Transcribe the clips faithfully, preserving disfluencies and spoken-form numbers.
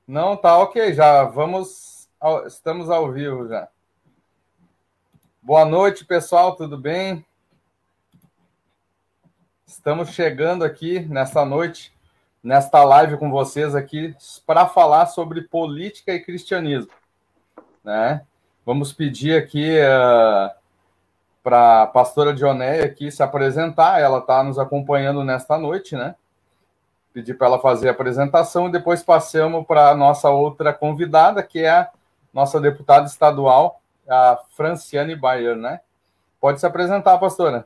Não, tá ok, já vamos, ao, estamos ao vivo já. Boa noite, pessoal, tudo bem? Estamos chegando aqui nesta noite, nesta live com vocês aqui, para falar sobre política e cristianismo, né? Vamos pedir aqui uh, para a pastora Dionéia aqui se apresentar, ela está nos acompanhando nesta noite, né? Pedir para ela fazer a apresentação e depois passamos para a nossa outra convidada, que é a nossa deputada estadual, a Franciane Bayer, né? Pode se apresentar, pastora.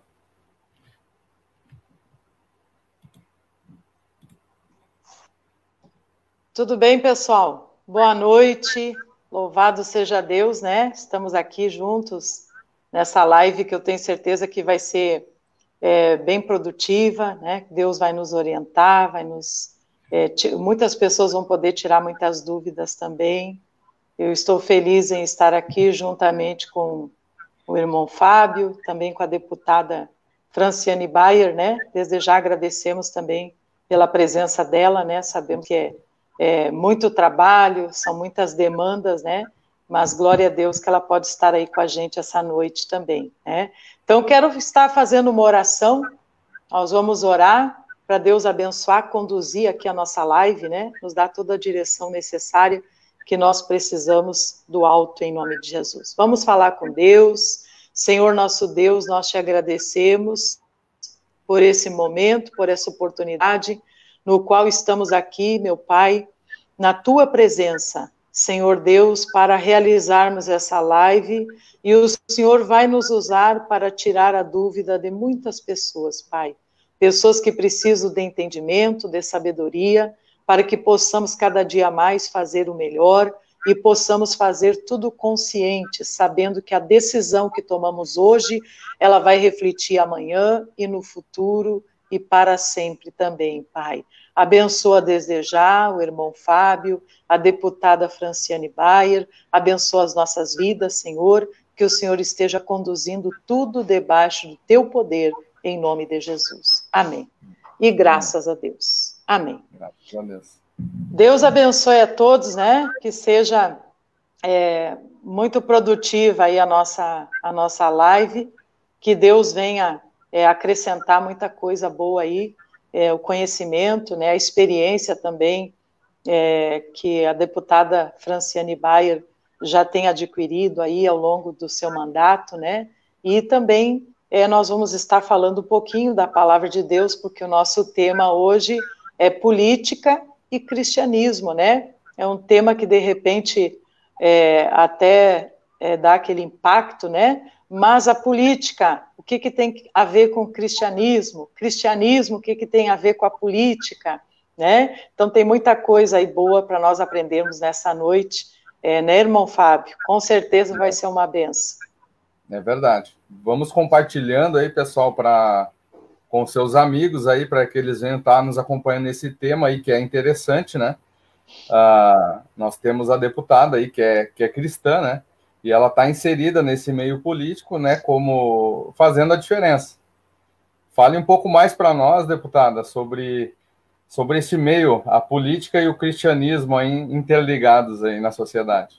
Tudo bem, pessoal? Boa noite, louvado seja Deus, né? Estamos aqui juntos nessa live que eu tenho certeza que vai ser é, bem produtiva, né? Deus vai nos orientar, vai nos... É, muitas pessoas vão poder tirar muitas dúvidas também. Eu estou feliz em estar aqui juntamente com o irmão Fábio, também com a deputada Franciane Bayer, né? Desde já agradecemos também pela presença dela, né? Sabemos que é É, muito trabalho, são muitas demandas, né? Mas glória a Deus que ela pode estar aí com a gente essa noite também, né? Então, quero estar fazendo uma oração, nós vamos orar para Deus abençoar, conduzir aqui a nossa live, né? Nos dar toda a direção necessária que nós precisamos do alto em nome de Jesus. Vamos falar com Deus. Senhor nosso Deus, nós te agradecemos por esse momento, por essa oportunidade, no qual estamos aqui, meu Pai, na Tua presença, Senhor Deus, para realizarmos essa live, e o Senhor vai nos usar para tirar a dúvida de muitas pessoas, Pai. Pessoas que precisam de entendimento, de sabedoria, para que possamos cada dia mais fazer o melhor, e possamos fazer tudo consciente, sabendo que a decisão que tomamos hoje, ela vai refletir amanhã e no futuro, e para sempre também, Pai. Abençoa desde já o irmão Fábio, a deputada Franciane Bayer, abençoa as nossas vidas, Senhor, que o Senhor esteja conduzindo tudo debaixo do teu poder, em nome de Jesus. Amém. E graças a Deus. Amém. Graças a Deus. Deus abençoe a todos, né? Que seja é, muito produtiva aí a nossa, a nossa live, que Deus venha É, acrescentar muita coisa boa aí, é, o conhecimento, né, a experiência também é, que a deputada Franciane Bayer já tem adquirido aí ao longo do seu mandato, né, e também é, nós vamos estar falando um pouquinho da palavra de Deus, porque o nosso tema hoje é política e cristianismo, né, é um tema que de repente é, até é, dá aquele impacto, né, mas a política, o que, que tem a ver com o cristianismo? Cristianismo, o que, que tem a ver com a política? Né? Então, tem muita coisa aí boa para nós aprendermos nessa noite, é, né, irmão Fábio? Com certeza vai ser uma benção. É verdade. Vamos compartilhando aí, pessoal, pra, com seus amigos aí, para que eles venham estar nos acompanhando nesse tema aí, que é interessante, né? Ah, nós temos a deputada aí, que é, que é cristã, né? E ela está inserida nesse meio político, né, como fazendo a diferença. Fale um pouco mais para nós, deputada, sobre, sobre esse meio, a política e o cristianismo aí interligados aí na sociedade.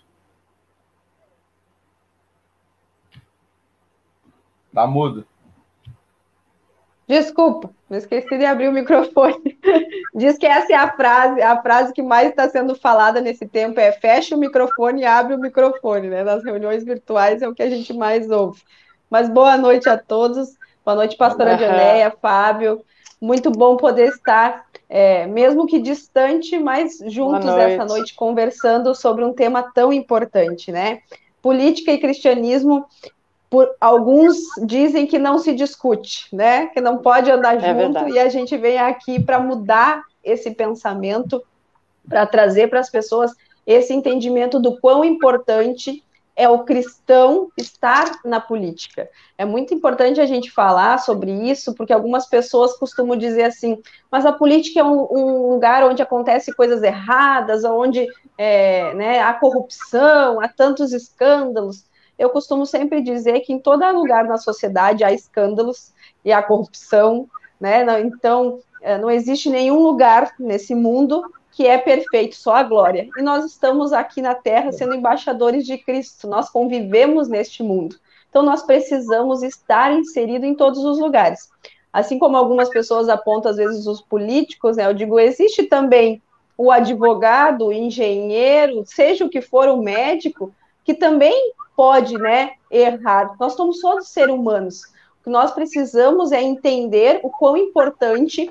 Tá mudo. Desculpa, me esqueci de abrir o microfone. Diz que essa é a frase, a frase que mais está sendo falada nesse tempo é fecha o microfone e abre o microfone, né? Nas reuniões virtuais é o que a gente mais ouve. Mas boa noite a todos, boa noite, pastora uhum. Dionéia, Fábio, muito bom poder estar, é, mesmo que distante, mas juntos noite. essa noite, conversando sobre um tema tão importante, né? Política e cristianismo. Por, alguns dizem que não se discute, né? Que não pode andar junto, é verdade. E a gente vem aqui para mudar esse pensamento, para trazer para as pessoas esse entendimento do quão importante é o cristão estar na política. É muito importante a gente falar sobre isso, porque algumas pessoas costumam dizer assim, mas a política é um, um lugar onde acontecem coisas erradas, onde é, né, há corrupção, há tantos escândalos. Eu costumo sempre dizer que em todo lugar na sociedade há escândalos e há corrupção, né? Então, não existe nenhum lugar nesse mundo que é perfeito, só a glória. E nós estamos aqui na Terra sendo embaixadores de Cristo, nós convivemos neste mundo. Então, nós precisamos estar inseridos em todos os lugares. Assim como algumas pessoas apontam, às vezes, os políticos, né? Eu digo, existe também o advogado, o engenheiro, seja o que for, o médico, que também pode, né, errar. Nós somos todos seres humanos. O que nós precisamos é entender o quão importante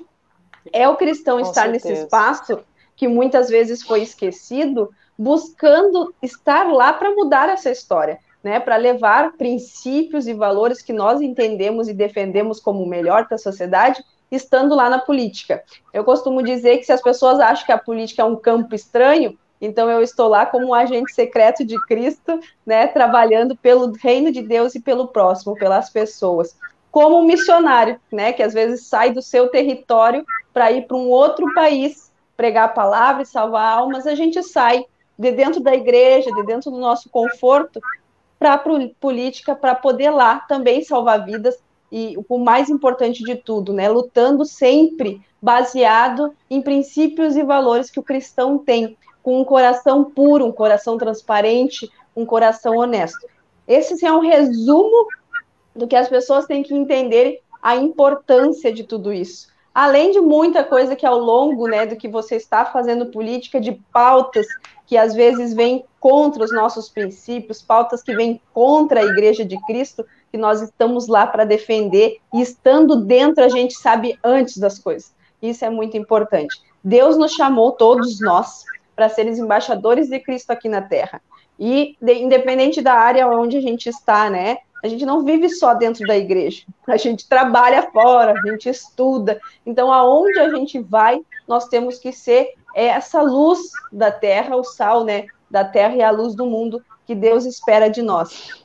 é o cristão Com estar certeza. nesse espaço, que muitas vezes foi esquecido, buscando estar lá para mudar essa história, né, para levar princípios e valores que nós entendemos e defendemos como o melhor para a sociedade, estando lá na política. Eu costumo dizer que se as pessoas acham que a política é um campo estranho, então eu estou lá como um agente secreto de Cristo, né, trabalhando pelo reino de Deus e pelo próximo, pelas pessoas. Como um missionário, né, que às vezes sai do seu território para ir para um outro país, pregar a palavra e salvar almas, a gente sai de dentro da igreja, de dentro do nosso conforto, para a política, para poder lá também salvar vidas, e o mais importante de tudo, né, lutando sempre baseado em princípios e valores que o cristão tem, com um coração puro, um coração transparente, um coração honesto. Esse é um resumo do que as pessoas têm que entender a importância de tudo isso. Além de muita coisa que ao longo, né, do que você está fazendo política, de pautas que às vezes vêm contra os nossos princípios, pautas que vêm contra a Igreja de Cristo, que nós estamos lá para defender, e estando dentro a gente sabe antes das coisas. Isso é muito importante. Deus nos chamou, todos nós, para sermos embaixadores de Cristo aqui na Terra. E de, independente da área onde a gente está, né, a gente não vive só dentro da igreja, a gente trabalha fora, a gente estuda. Então, aonde a gente vai, nós temos que ser essa luz da terra, o sal, né, da terra e a luz do mundo que Deus espera de nós.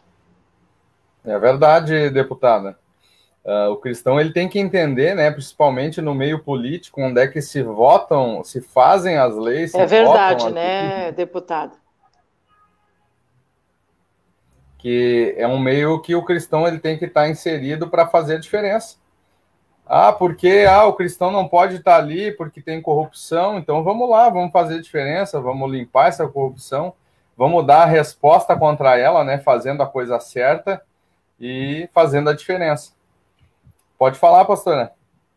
É verdade, deputada. Uh, o cristão ele tem que entender, né, principalmente no meio político, onde é que se votam, se fazem as leis. Se é verdade, votam né, deputada? Que é um meio que o cristão ele tem que estar inserido para fazer a diferença. Ah, porque ah, o cristão não pode estar ali porque tem corrupção, então vamos lá, vamos fazer a diferença, vamos limpar essa corrupção, vamos dar a resposta contra ela, né, fazendo a coisa certa e fazendo a diferença. Pode falar, pastora.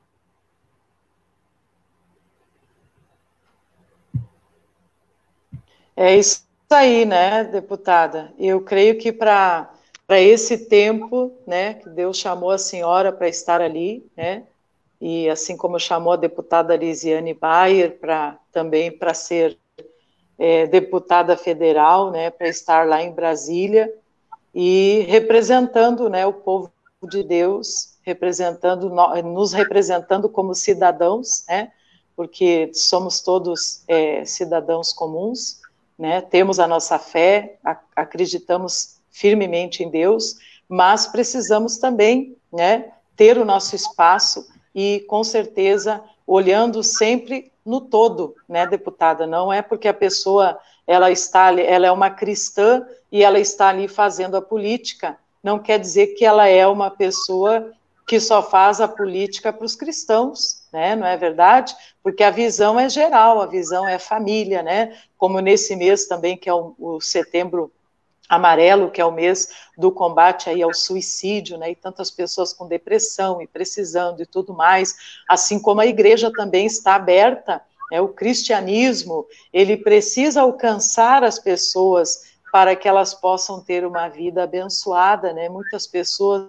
É isso aí, né, deputada? Eu creio que para para esse tempo, né, que Deus chamou a senhora para estar ali, né, e assim como chamou a deputada Lisiane Bayer para também para ser é, deputada federal, né, para estar lá em Brasília e representando, né, o povo de Deus, representando nos representando como cidadãos, né, porque somos todos é, cidadãos comuns, né, temos a nossa fé, acreditamos firmemente em Deus, mas precisamos também, né, ter o nosso espaço e, com certeza, olhando sempre no todo, né, deputada? Não é porque a pessoa ela está ali, ela é uma cristã e ela está ali fazendo a política, não quer dizer que ela é uma pessoa que só faz a política para os cristãos, né? Não é verdade? Porque a visão é geral, a visão é família, né? Como nesse mês também, que é o, o Setembro Amarelo, que é o mês do combate aí ao suicídio, né? E tantas pessoas com depressão e precisando e tudo mais, assim como a igreja também está aberta, né? O cristianismo, ele precisa alcançar as pessoas para que elas possam ter uma vida abençoada, né? Muitas pessoas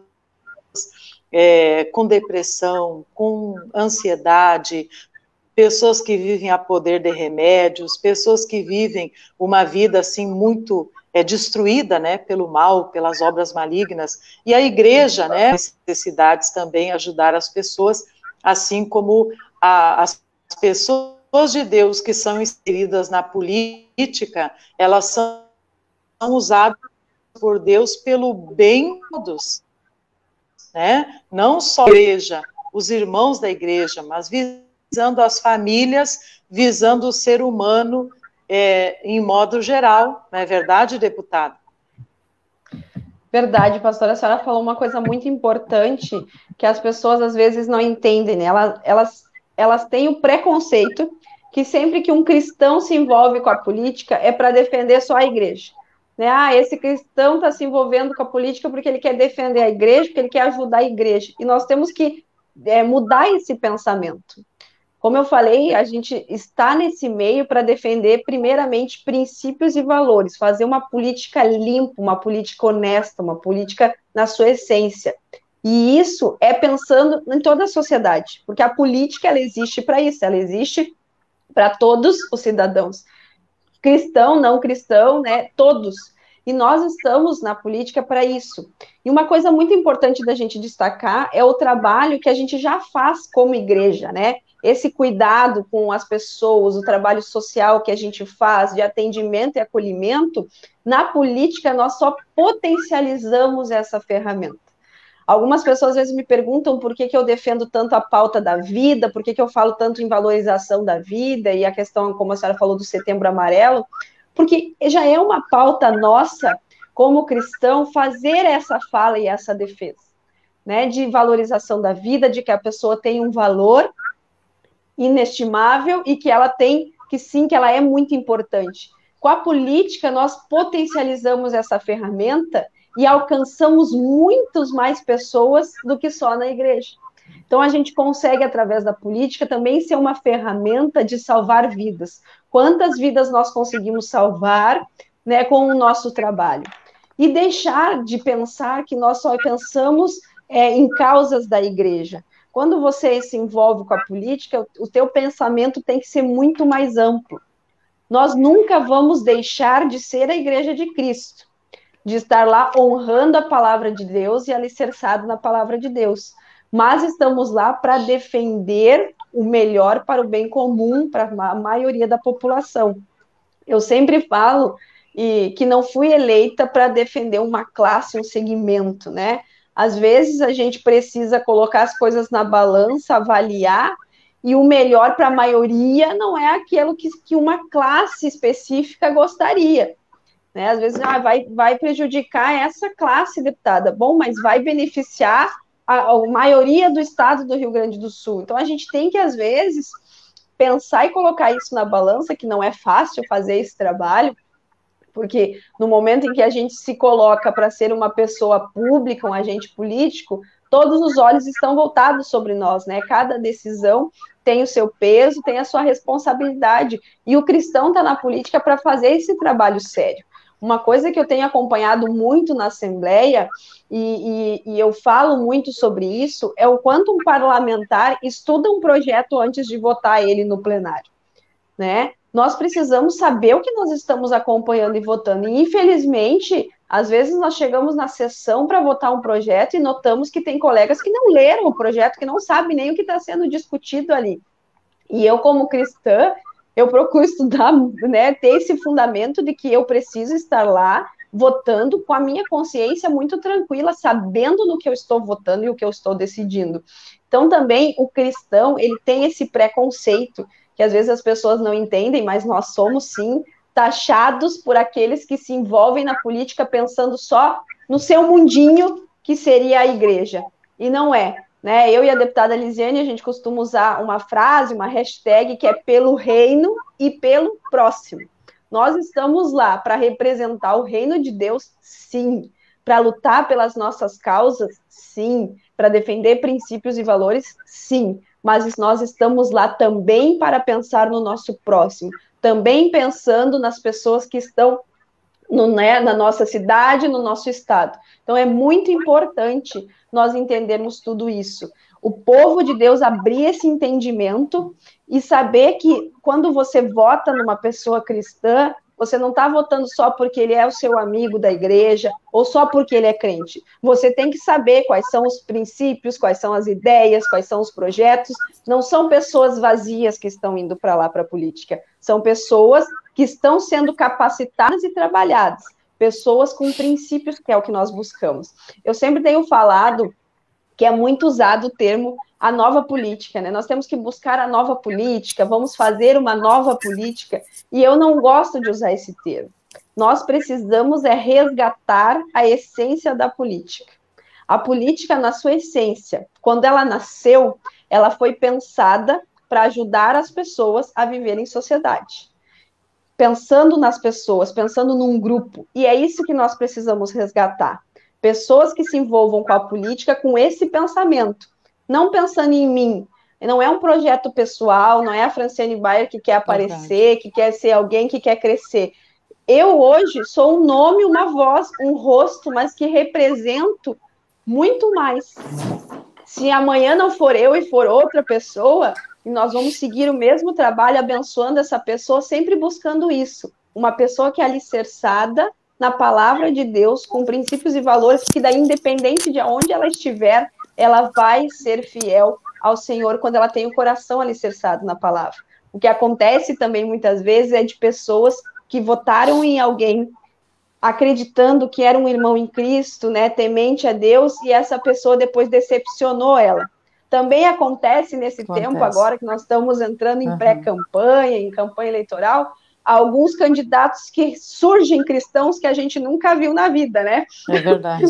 É, com depressão, com ansiedade, pessoas que vivem a poder de remédios, pessoas que vivem uma vida assim muito é, destruída, né, pelo mal, pelas obras malignas, e a igreja, né, necessidades também ajudar as pessoas, assim como a, as pessoas de Deus que são inseridas na política, elas são usadas por Deus pelo bem de todos, né? Não só a igreja, os irmãos da igreja, mas visando as famílias, visando o ser humano é, em modo geral, não é verdade, deputado? Verdade, pastora, a senhora falou uma coisa muito importante que as pessoas às vezes não entendem, né? Elas, elas, elas têm o preconceito que sempre que um cristão se envolve com a política é para defender só a igreja. Né? Ah, esse cristão está se envolvendo com a política porque ele quer defender a igreja, porque ele quer ajudar a igreja. E nós temos que é, mudar esse pensamento. Como eu falei, a gente está nesse meio para defender, primeiramente, princípios e valores, fazer uma política limpa, uma política honesta, uma política na sua essência. E isso é pensando em toda a sociedade, porque a política ela existe para isso, ela existe para todos os cidadãos, cristão, não cristão, né, todos. E nós estamos na política para isso. E uma coisa muito importante da gente destacar é o trabalho que a gente já faz como igreja, né? Esse cuidado com as pessoas, o trabalho social que a gente faz de atendimento e acolhimento, na política nós só potencializamos essa ferramenta. Algumas pessoas às vezes me perguntam por que, que eu defendo tanto a pauta da vida, por que, que eu falo tanto em valorização da vida, e a questão, como a senhora falou, do Setembro Amarelo, porque já é uma pauta nossa, como cristão, fazer essa fala e essa defesa, né, de valorização da vida, de que a pessoa tem um valor inestimável e que ela tem, que sim, que ela é muito importante. Com a política, nós potencializamos essa ferramenta e alcançamos muitas mais pessoas do que só na igreja. Então, a gente consegue, através da política, também ser uma ferramenta de salvar vidas. Quantas vidas nós conseguimos salvar, né, com o nosso trabalho? E deixar de pensar que nós só pensamos é, em causas da igreja. Quando você se envolve com a política, o teu pensamento tem que ser muito mais amplo. Nós nunca vamos deixar de ser a igreja de Cristo, de estar lá honrando a palavra de Deus e alicerçado na palavra de Deus. Mas estamos lá para defender o melhor para o bem comum, para a maioria da população. Eu sempre falo e, que não fui eleita para defender uma classe, um segmento, né? Às vezes a gente precisa colocar as coisas na balança, avaliar, e o melhor para a maioria não é aquilo que, que uma classe específica gostaria. Né? Às vezes ah, vai, vai prejudicar essa classe, deputada. Bom, mas vai beneficiar a, a maioria do estado do Rio Grande do Sul. Então a gente tem que, às vezes, pensar e colocar isso na balança, que não é fácil fazer esse trabalho, porque no momento em que a gente se coloca para ser uma pessoa pública, um agente político, todos os olhos estão voltados sobre nós, né? Cada decisão tem o seu peso, tem a sua responsabilidade, e o cristão está na política para fazer esse trabalho sério. Uma coisa que eu tenho acompanhado muito na Assembleia, e, e, e eu falo muito sobre isso, é o quanto um parlamentar estuda um projeto antes de votar ele no plenário, né? Nós precisamos saber o que nós estamos acompanhando e votando, e infelizmente, às vezes nós chegamos na sessão para votar um projeto e notamos que tem colegas que não leram o projeto, que não sabem nem o que está sendo discutido ali. E eu, como cristã, eu procuro estudar, né, ter esse fundamento de que eu preciso estar lá votando com a minha consciência muito tranquila, sabendo no que eu estou votando e o que eu estou decidindo. Então, também, o cristão, ele tem esse preconceito, que às vezes as pessoas não entendem, mas nós somos, sim, taxados por aqueles que se envolvem na política pensando só no seu mundinho, que seria a igreja. E não é. Né? Eu e a deputada Lisiane, a gente costuma usar uma frase, uma hashtag, que é pelo reino e pelo próximo. Nós estamos lá para representar o reino de Deus, sim. Para lutar pelas nossas causas, sim. Para defender princípios e valores, sim. Mas nós estamos lá também para pensar no nosso próximo. Também pensando nas pessoas que estão no, né, na nossa cidade, no nosso estado. Então, é muito importante nós entendermos tudo isso. O povo de Deus abrir esse entendimento e saber que quando você vota numa pessoa cristã, você não está votando só porque ele é o seu amigo da igreja ou só porque ele é crente. Você tem que saber quais são os princípios, quais são as ideias, quais são os projetos. Não são pessoas vazias que estão indo para lá para a política. São pessoas que estão sendo capacitadas e trabalhadas. Pessoas com princípios, que é o que nós buscamos. Eu sempre tenho falado que é muito usado o termo a nova política, né? Nós temos que buscar a nova política, vamos fazer uma nova política, e eu não gosto de usar esse termo. Nós precisamos é resgatar a essência da política. A política, na sua essência, quando ela nasceu, ela foi pensada para ajudar as pessoas a viverem em sociedade. Pensando nas pessoas, pensando num grupo. E é isso que nós precisamos resgatar. Pessoas que se envolvam com a política com esse pensamento. Não pensando em mim. Não é um projeto pessoal, não é a Franciane Bayer que quer aparecer, Verdade. que quer ser alguém que quer crescer. Eu hoje sou um nome, uma voz, um rosto, mas que represento muito mais. Se amanhã não for eu e for outra pessoa, e nós vamos seguir o mesmo trabalho abençoando essa pessoa, sempre buscando isso. Uma pessoa que é alicerçada na palavra de Deus, com princípios e valores, que daí, independente de onde ela estiver, ela vai ser fiel ao Senhor quando ela tem o coração alicerçado na palavra. O que acontece também muitas vezes é de pessoas que votaram em alguém acreditando que era um irmão em Cristo, né, temente a Deus, e essa pessoa depois decepcionou ela. Também acontece nesse acontece. tempo agora que nós estamos entrando em uhum. pré-campanha, em campanha eleitoral, alguns candidatos que surgem cristãos que a gente nunca viu na vida, né? É verdade.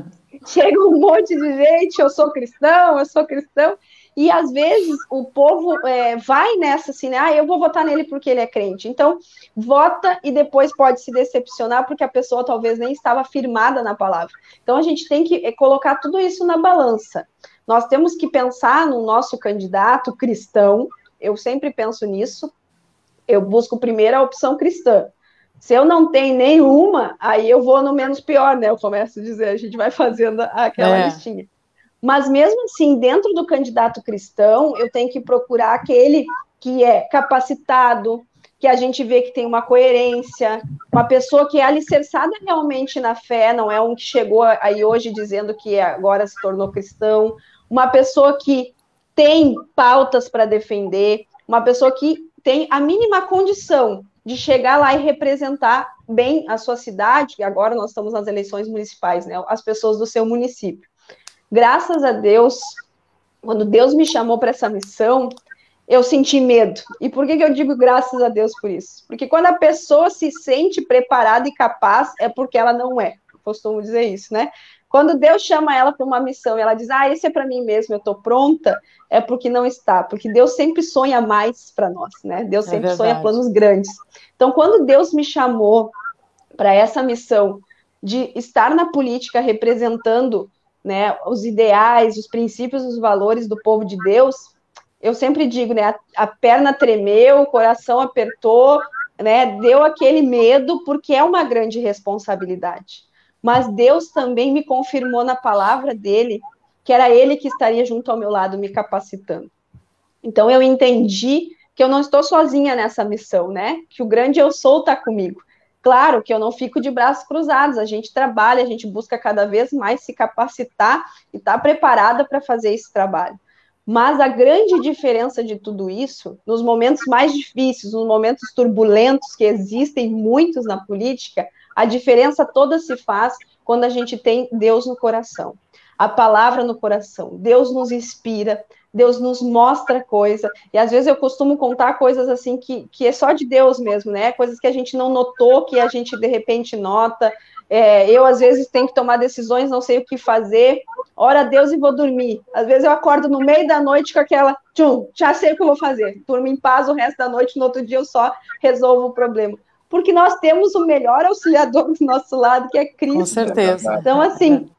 Chega um monte de gente, eu sou cristão, eu sou cristão, e às vezes o povo é, vai nessa assim, né? Ah, eu vou votar nele porque ele é crente. Então, vota e depois pode se decepcionar porque a pessoa talvez nem estava firmada na palavra. Então, a gente tem que colocar tudo isso na balança. Nós temos que pensar no nosso candidato cristão, eu sempre penso nisso, eu busco primeiro a opção cristã. Se eu não tenho nenhuma, aí eu vou no menos pior, né? Eu começo a dizer, a gente vai fazendo aquela é. listinha. Mas mesmo assim, dentro do candidato cristão, eu tenho que procurar aquele que é capacitado, que a gente vê que tem uma coerência, uma pessoa que é alicerçada realmente na fé, não é um que chegou aí hoje dizendo que agora se tornou cristão, uma pessoa que tem pautas para defender, uma pessoa que tem a mínima condição de chegar lá e representar bem a sua cidade, que agora nós estamos nas eleições municipais, né? As pessoas do seu município. Graças a Deus, quando Deus me chamou para essa missão, eu senti medo. E por que, que eu digo graças a Deus por isso? Porque quando a pessoa se sente preparada e capaz, é porque ela não é. Eu costumo dizer isso, né? Quando Deus chama ela para uma missão e ela diz, ah, esse é para mim mesmo, eu estou pronta, é porque não está. Porque Deus sempre sonha mais para nós, né? Deus é sempre verdade. sonha planos grandes. Então, quando Deus me chamou para essa missão de estar na política representando, né, os ideais, os princípios, os valores do povo de Deus, eu sempre digo, né, a, a perna tremeu, o coração apertou, né, deu aquele medo, porque é uma grande responsabilidade. Mas Deus também me confirmou na palavra dele que era ele que estaria junto ao meu lado me capacitando. Então eu entendi que eu não estou sozinha nessa missão, né, que o grande eu sou está comigo. Claro que eu não fico de braços cruzados, a gente trabalha, a gente busca cada vez mais se capacitar e estar preparada para fazer esse trabalho. Mas a grande diferença de tudo isso, nos momentos mais difíceis, nos momentos turbulentos, que existem muitos na política, a diferença toda se faz quando a gente tem Deus no coração. A palavra no coração. Deus nos inspira, Deus nos mostra coisa, e às vezes eu costumo contar coisas assim que, que é só de Deus mesmo, né? Coisas que a gente não notou, que a gente de repente nota. É, eu às vezes tenho que tomar decisões, não sei o que fazer, ora a Deus e vou dormir. Às vezes eu acordo no meio da noite com aquela, tchum, já sei o que eu vou fazer, durmo em paz o resto da noite, no outro dia eu só resolvo o problema. Porque nós temos o melhor auxiliador do nosso lado, que é Cristo. Com certeza. Então, assim,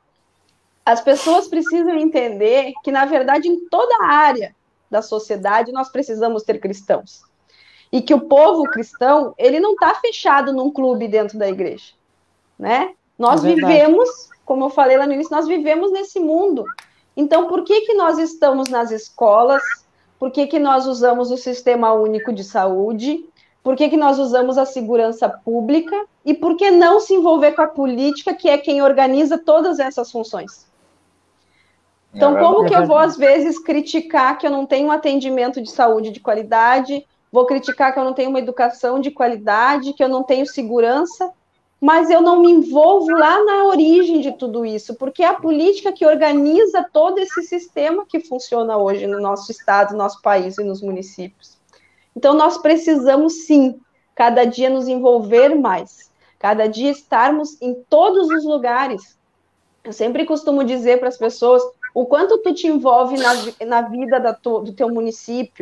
as pessoas precisam entender que, na verdade, em toda a área da sociedade, nós precisamos ter cristãos. E que o povo cristão, ele não está fechado num clube dentro da igreja, né? Nós é vivemos, como eu falei lá no início, nós vivemos nesse mundo. Então, por que que nós estamos nas escolas? Por que que nós usamos o Sistema Único de Saúde? Por que que nós usamos a segurança pública? E por que não se envolver com a política, que é quem organiza todas essas funções? Então, é como que eu vou, às vezes, criticar que eu não tenho um atendimento de saúde de qualidade, vou criticar que eu não tenho uma educação de qualidade, que eu não tenho segurança, mas eu não me envolvo lá na origem de tudo isso, porque é a política que organiza todo esse sistema que funciona hoje no nosso estado, no nosso país e nos municípios. Então, nós precisamos, sim, cada dia nos envolver mais, cada dia estarmos em todos os lugares. Eu sempre costumo dizer para as pessoas o quanto tu te envolve na, na vida da tu, do teu município,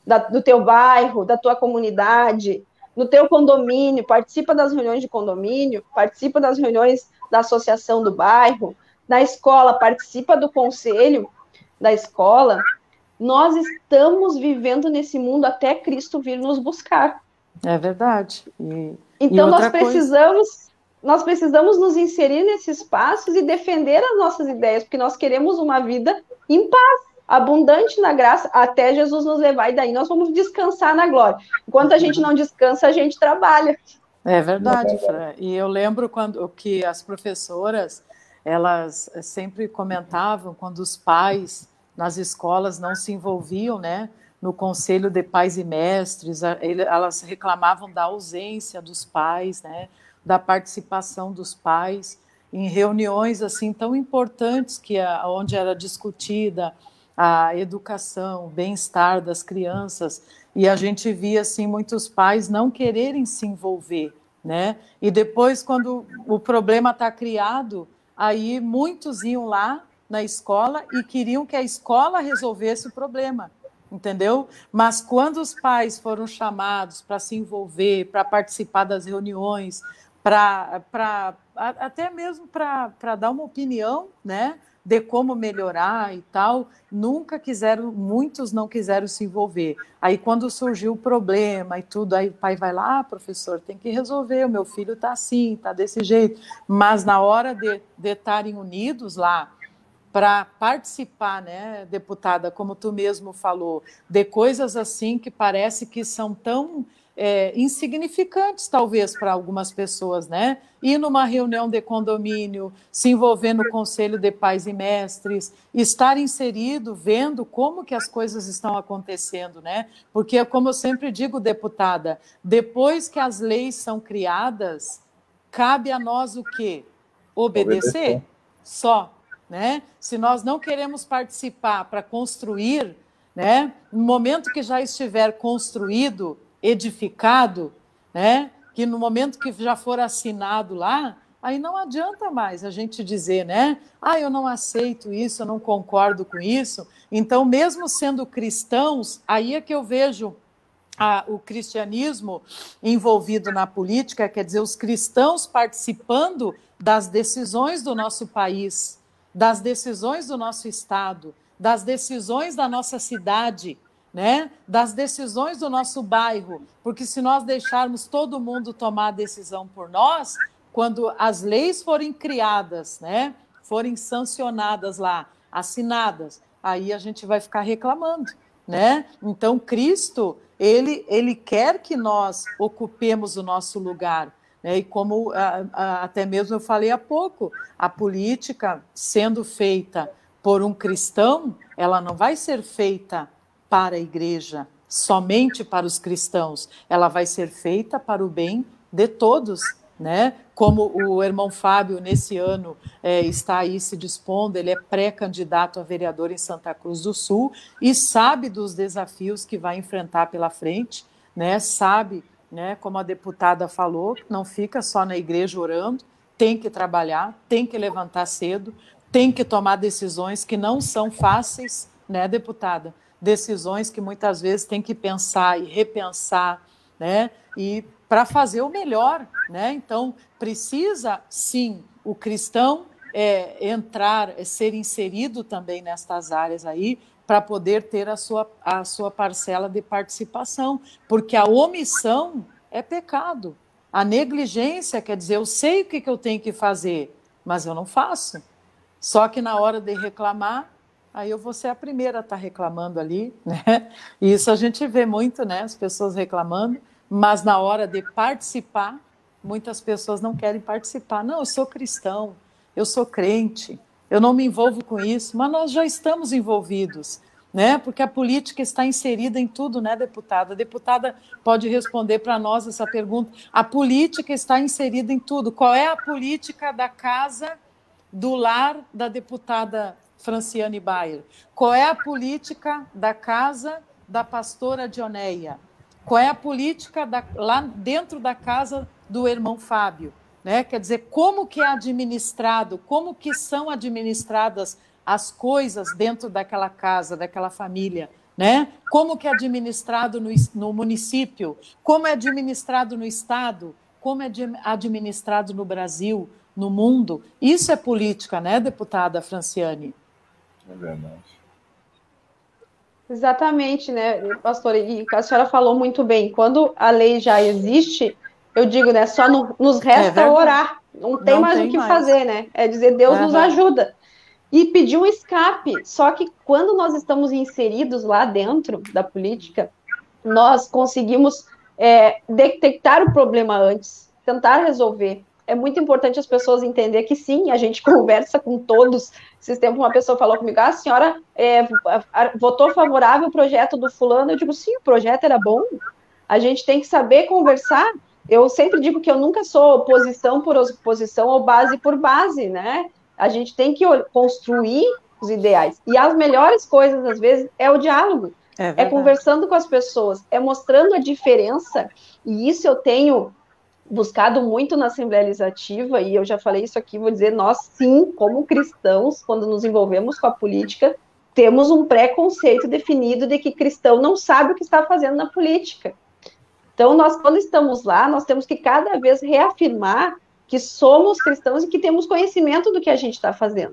da, do teu bairro, da tua comunidade, no teu condomínio, participa das reuniões de condomínio, participa das reuniões da associação do bairro, na escola, participa do conselho da escola. Nós estamos vivendo nesse mundo até Cristo vir nos buscar. É verdade. E, então e nós precisamos, coisa... nós precisamos nos inserir nesses espaços e defender as nossas ideias, porque nós queremos uma vida em paz, abundante na graça, até Jesus nos levar, e daí nós vamos descansar na glória. Enquanto a gente não descansa, a gente trabalha. É verdade, Fran. E eu lembro quando que as professoras, elas sempre comentavam quando os pais nas escolas não se envolviam, né, no conselho de pais e mestres, elas reclamavam da ausência dos pais, né, da participação dos pais em reuniões assim tão importantes, que onde era discutida a educação, o bem-estar das crianças, e a gente via assim muitos pais não quererem se envolver, né? E depois, quando o problema está criado, aí muitos iam lá na escola e queriam que a escola resolvesse o problema, entendeu? Mas quando os pais foram chamados para se envolver, para participar das reuniões, para, para até mesmo para, para dar uma opinião, né, de como melhorar e tal, nunca quiseram, muitos não quiseram se envolver. Aí quando surgiu o problema e tudo, aí o pai vai lá, ah, professor, tem que resolver, o meu filho está assim, está desse jeito. Mas na hora de estarem unidos lá, para participar, né, deputada, como tu mesmo falou, de coisas assim que parece que são tão é, insignificantes, talvez, para algumas pessoas, né? Ir numa reunião de condomínio, se envolver no conselho de pais e mestres, estar inserido, vendo como que as coisas estão acontecendo, né? Porque, como eu sempre digo, deputada, depois que as leis são criadas, cabe a nós o quê? Obedecer? Obedecer. Só. Né? Se nós não queremos participar para construir, né? No momento que já estiver construído, edificado, né? Que no momento que já for assinado lá, aí não adianta mais a gente dizer, né? Ah, eu não aceito isso, eu não concordo com isso. Então, mesmo sendo cristãos, aí é que eu vejo a, o cristianismo envolvido na política, quer dizer, os cristãos participando das decisões do nosso país, das decisões do nosso estado, das decisões da nossa cidade, né? Das decisões do nosso bairro, porque se nós deixarmos todo mundo tomar a decisão por nós, quando as leis forem criadas, né? Forem sancionadas lá, assinadas, aí a gente vai ficar reclamando, né? Então, Cristo, ele, ele quer que nós ocupemos o nosso lugar. E como a, a, até mesmo eu falei há pouco, a política sendo feita por um cristão, ela não vai ser feita para a igreja, somente para os cristãos, ela vai ser feita para o bem de todos, né? Como o irmão Fábio, nesse ano, é, está aí se dispondo, ele é pré-candidato a vereador em Santa Cruz do Sul e sabe dos desafios que vai enfrentar pela frente, né? Sabe, né, como a deputada falou, não fica só na igreja orando, tem que trabalhar, tem que levantar cedo, tem que tomar decisões que não são fáceis, né, deputada? Decisões que muitas vezes tem que pensar e repensar, né, e para fazer o melhor, né? Então, precisa, sim, o cristão é, entrar, é, ser inserido também nestas áreas aí, para poder ter a sua, a sua parcela de participação, porque a omissão é pecado. A negligência quer dizer, eu sei o que eu tenho que fazer, mas eu não faço. Só que na hora de reclamar, aí eu vou ser a primeira a estar reclamando ali, né? E isso a gente vê muito, né? As pessoas reclamando, mas na hora de participar, muitas pessoas não querem participar. Não, eu sou cristão, eu sou crente, eu não me envolvo com isso, mas nós já estamos envolvidos, né? Porque a política está inserida em tudo, né, deputada? A deputada pode responder para nós essa pergunta. A política está inserida em tudo. Qual é a política da casa, do lar da deputada Franciane Bayer? Qual é a política da casa da pastora Dioneia? Qual é a política da, lá dentro da casa do irmão Fábio? Né? Quer dizer, como que é administrado, como que são administradas as coisas dentro daquela casa, daquela família, né? Como que é administrado no, no município, como é administrado no estado, como é administrado no Brasil, no mundo. Isso é política, né, deputada Franciane? É verdade. Exatamente, né, pastor? E a senhora falou muito bem. Quando a lei já existe, eu digo, né, só no, nos resta É orar. Não tem Não mais tem o que mais. fazer, né? É dizer, Deus Aham. nos ajuda. E pedir um escape. Só que quando nós estamos inseridos lá dentro da política, nós conseguimos é, detectar o problema antes, tentar resolver. É muito importante as pessoas entenderem que sim, a gente conversa com todos. Esses tempos uma pessoa falou comigo, ah, a senhora é, a, a, votou favorável ao projeto do fulano? Eu digo, sim, o projeto era bom. A gente tem que saber conversar. Eu sempre digo que eu nunca sou oposição por oposição ou base por base, né? A gente tem que construir os ideais. E as melhores coisas, às vezes, é o diálogo. É, É conversando com as pessoas, é mostrando a diferença, e isso eu tenho buscado muito na Assembleia Legislativa, e eu já falei isso aqui, vou dizer, nós sim, como cristãos, quando nos envolvemos com a política, temos um preconceito definido de que cristão não sabe o que está fazendo na política. Então, nós, quando estamos lá, nós temos que cada vez reafirmar que somos cristãos e que temos conhecimento do que a gente está fazendo.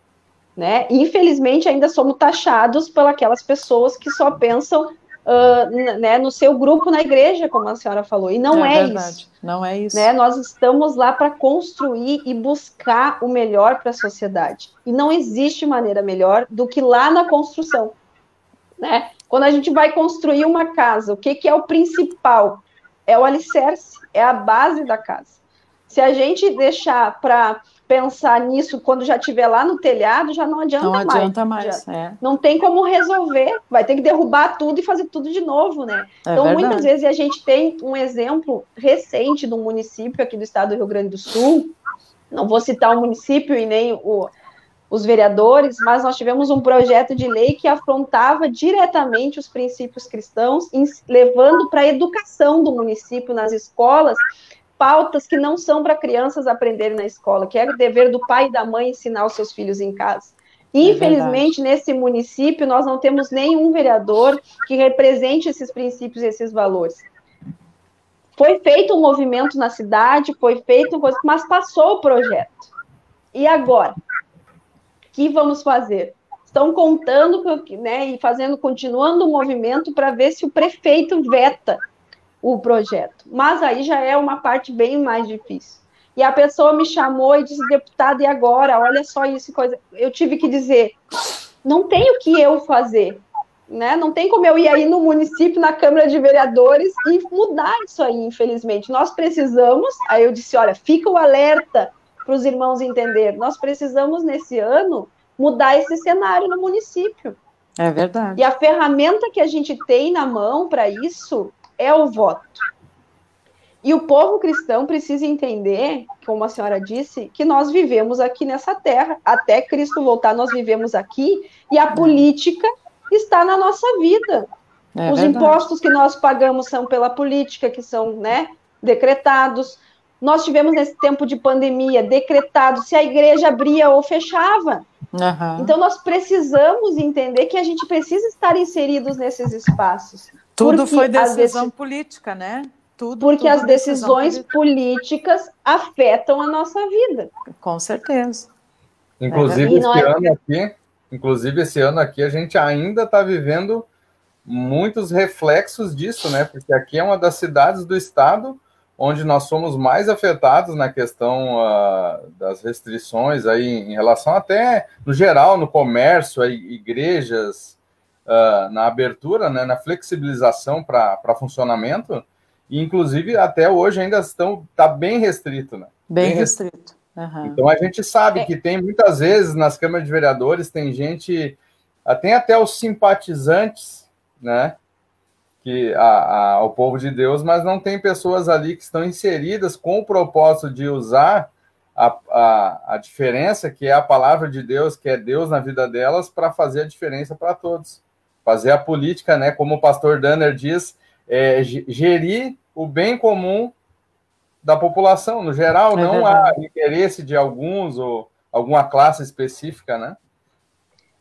Né? Infelizmente, ainda somos taxados por aquelas pessoas que só pensam uh, né, no seu grupo na igreja, como a senhora falou, e não é, é isso. Não é isso. Né? Nós estamos lá para construir e buscar o melhor para a sociedade. E não existe maneira melhor do que lá na construção. Né? Quando a gente vai construir uma casa, o que, que é o principal? É o alicerce, é a base da casa. Se a gente deixar para pensar nisso quando já estiver lá no telhado, já não adianta mais. Não adianta mais, já, é. Não tem como resolver, vai ter que derrubar tudo e fazer tudo de novo, né? É então, verdade. muitas vezes, a gente tem um exemplo recente de um município aqui do estado do Rio Grande do Sul, não vou citar o município e nem o, os vereadores, mas nós tivemos um projeto de lei que afrontava diretamente os princípios cristãos, levando para a educação do município nas escolas, pautas que não são para crianças aprenderem na escola, que é o dever do pai e da mãe ensinar os seus filhos em casa. Infelizmente, é nesse município, nós não temos nenhum vereador que represente esses princípios e esses valores. Foi feito um movimento na cidade, foi feito, mas passou o projeto. E agora? O que vamos fazer? Estão contando, né, e fazendo, continuando o movimento para ver se o prefeito veta o projeto, mas aí já é uma parte bem mais difícil. E a pessoa me chamou e disse, deputada, e agora? Olha só isso, coisa. Eu tive que dizer, não tem o que eu fazer, né? Não tem como eu ir aí no município, na Câmara de Vereadores e mudar isso aí, infelizmente. Nós precisamos, aí eu disse, olha, fica o alerta para os irmãos entenderem, nós precisamos, nesse ano, mudar esse cenário no município. É verdade. E a ferramenta que a gente tem na mão para isso é o voto. E o povo cristão precisa entender, como a senhora disse, que nós vivemos aqui nessa terra, até Cristo voltar, nós vivemos aqui, e a política está na nossa vida. É Os verdade. impostos que nós pagamos são pela política, que são, né, decretados. Nós tivemos, nesse tempo de pandemia, decretado se a igreja abria ou fechava. Uhum. Então, nós precisamos entender que a gente precisa estar inseridos nesses espaços. Tudo foi decisão dec... política, né? Tudo, porque tudo as decisões políticas afetam a nossa vida. Com certeza. Inclusive, é esse é... ano aqui, inclusive, esse ano aqui, a gente ainda está vivendo muitos reflexos disso, né? Porque aqui é uma das cidades do estado onde nós somos mais afetados na questão uh, das restrições aí em relação até, no geral, no comércio, aí, igrejas, uh, na abertura, né, na flexibilização para funcionamento, e inclusive até hoje ainda estão tá bem restrito, né? Bem, bem restrito. restrito. Uhum. Então a gente sabe é. que tem muitas vezes nas câmaras de vereadores, tem gente, tem até os simpatizantes, né? Que a, a, ao povo de Deus, mas não tem pessoas ali que estão inseridas com o propósito de usar a, a, a diferença, que é a palavra de Deus, que é Deus na vida delas, para fazer a diferença para todos. Fazer a política, né, como o pastor Danner diz, é, gerir o bem comum da população. No geral, é não verdade. Há interesse de alguns ou alguma classe específica, né?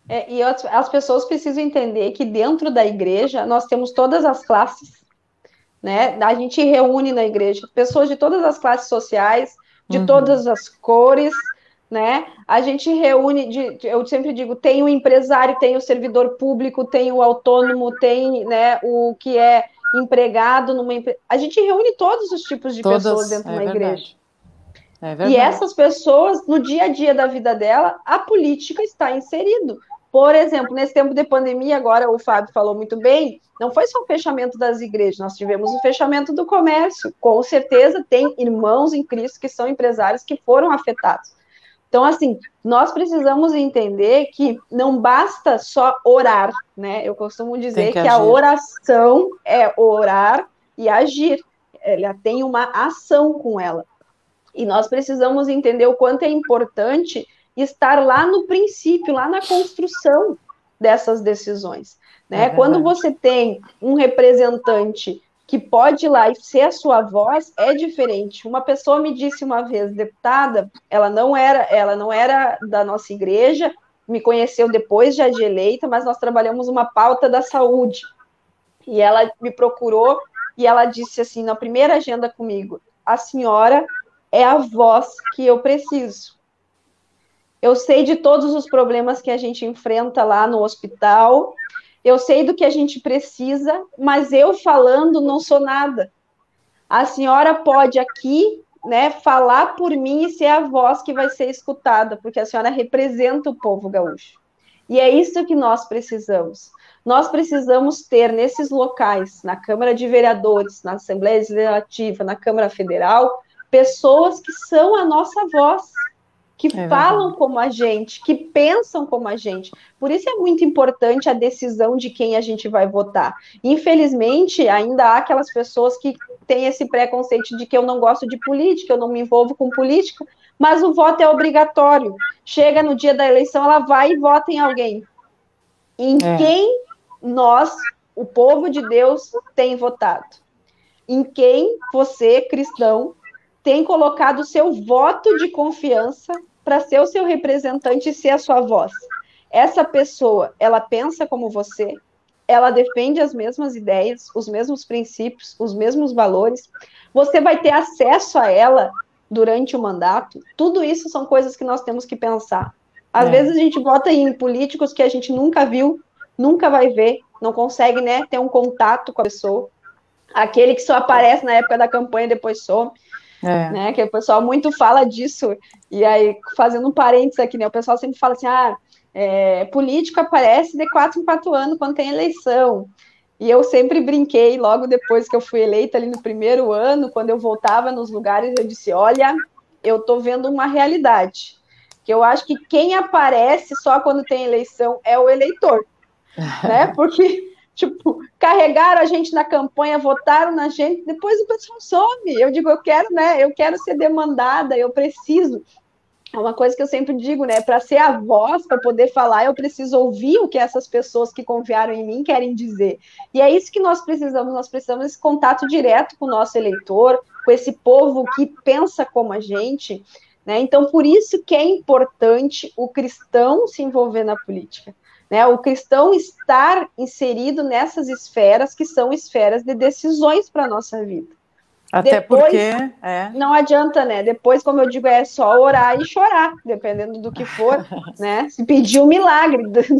É, e as, as pessoas precisam entender que dentro da igreja nós temos todas as classes, né? A gente reúne na igreja pessoas de todas as classes sociais, de Uhum. todas as cores, né? A gente reúne, de, eu sempre digo, tem o empresário, tem o servidor público, tem o autônomo, tem, né, o que é empregado numa empresa. A gente reúne todos os tipos de pessoas Todas, dentro de é uma igreja. verdade. É E verdade. essas pessoas, no dia a dia da vida dela, a política está inserido. Por exemplo, nesse tempo de pandemia, agora o Fábio falou muito bem, não foi só o fechamento das igrejas, nós tivemos o fechamento do comércio. Com certeza tem irmãos em Cristo que são empresários que foram afetados. Então, assim, nós precisamos entender que não basta só orar, né? Eu costumo dizer que que a agir. oração é orar e agir. Ela tem uma ação com ela. E nós precisamos entender o quanto é importante estar lá no princípio, lá na construção dessas decisões. Né? É Quando verdade. você tem um representante que pode ir lá e ser a sua voz, é diferente. Uma pessoa me disse uma vez, deputada, ela não era, ela não era da nossa igreja, me conheceu depois já de eleita, mas nós trabalhamos uma pauta da saúde. E ela me procurou e ela disse assim, na primeira agenda comigo, a senhora é a voz que eu preciso. Eu sei de todos os problemas que a gente enfrenta lá no hospital, eu sei do que a gente precisa, mas eu falando não sou nada. A senhora pode aqui, né, falar por mim e ser a voz que vai ser escutada, porque a senhora representa o povo gaúcho. E é isso que nós precisamos. Nós precisamos ter nesses locais, na Câmara de Vereadores, na Assembleia Legislativa, na Câmara Federal, pessoas que são a nossa voz, que É falam verdade. como a gente, que pensam como a gente. Por isso é muito importante a decisão de quem a gente vai votar. Infelizmente, ainda há aquelas pessoas que têm esse preconceito de que eu não gosto de política, eu não me envolvo com política, mas o voto é obrigatório. Chega no dia da eleição, ela vai e vota em alguém. Em É. quem nós, o povo de Deus, tem votado? Em quem você, cristão, tem colocado o seu voto de confiança para ser o seu representante e ser a sua voz. Essa pessoa, ela pensa como você, ela defende as mesmas ideias, os mesmos princípios, os mesmos valores, você vai ter acesso a ela durante o mandato. Tudo isso são coisas que nós temos que pensar. Às É. vezes a gente vota em políticos que a gente nunca viu, nunca vai ver, não consegue, né, ter um contato com a pessoa. Aquele que só aparece na época da campanha e depois some. É. Né, que o pessoal muito fala disso, e aí, fazendo um parênteses aqui, né, o pessoal sempre fala assim, ah, é, político aparece de quatro em quatro anos quando tem eleição, e eu sempre brinquei, logo depois que eu fui eleita ali no primeiro ano, quando eu voltava nos lugares, eu disse, olha, eu tô vendo uma realidade, que eu acho que quem aparece só quando tem eleição é o eleitor, né, porque... Tipo, carregaram a gente na campanha, votaram na gente, depois o pessoal some. Eu digo, eu quero, né? Eu quero ser demandada, eu preciso. É uma coisa que eu sempre digo, né? Para ser a voz, para poder falar, eu preciso ouvir o que essas pessoas que confiaram em mim querem dizer. E é isso que nós precisamos, nós precisamos desse contato direto com o nosso eleitor, com esse povo que pensa como a gente, né? Então, por isso que é importante o cristão se envolver na política. Né, o cristão estar inserido nessas esferas que são esferas de decisões para a nossa vida. Até Depois, porque é. não adianta, né? Depois, como eu digo, é só orar e chorar, dependendo do que for, né? Se pedir um milagre.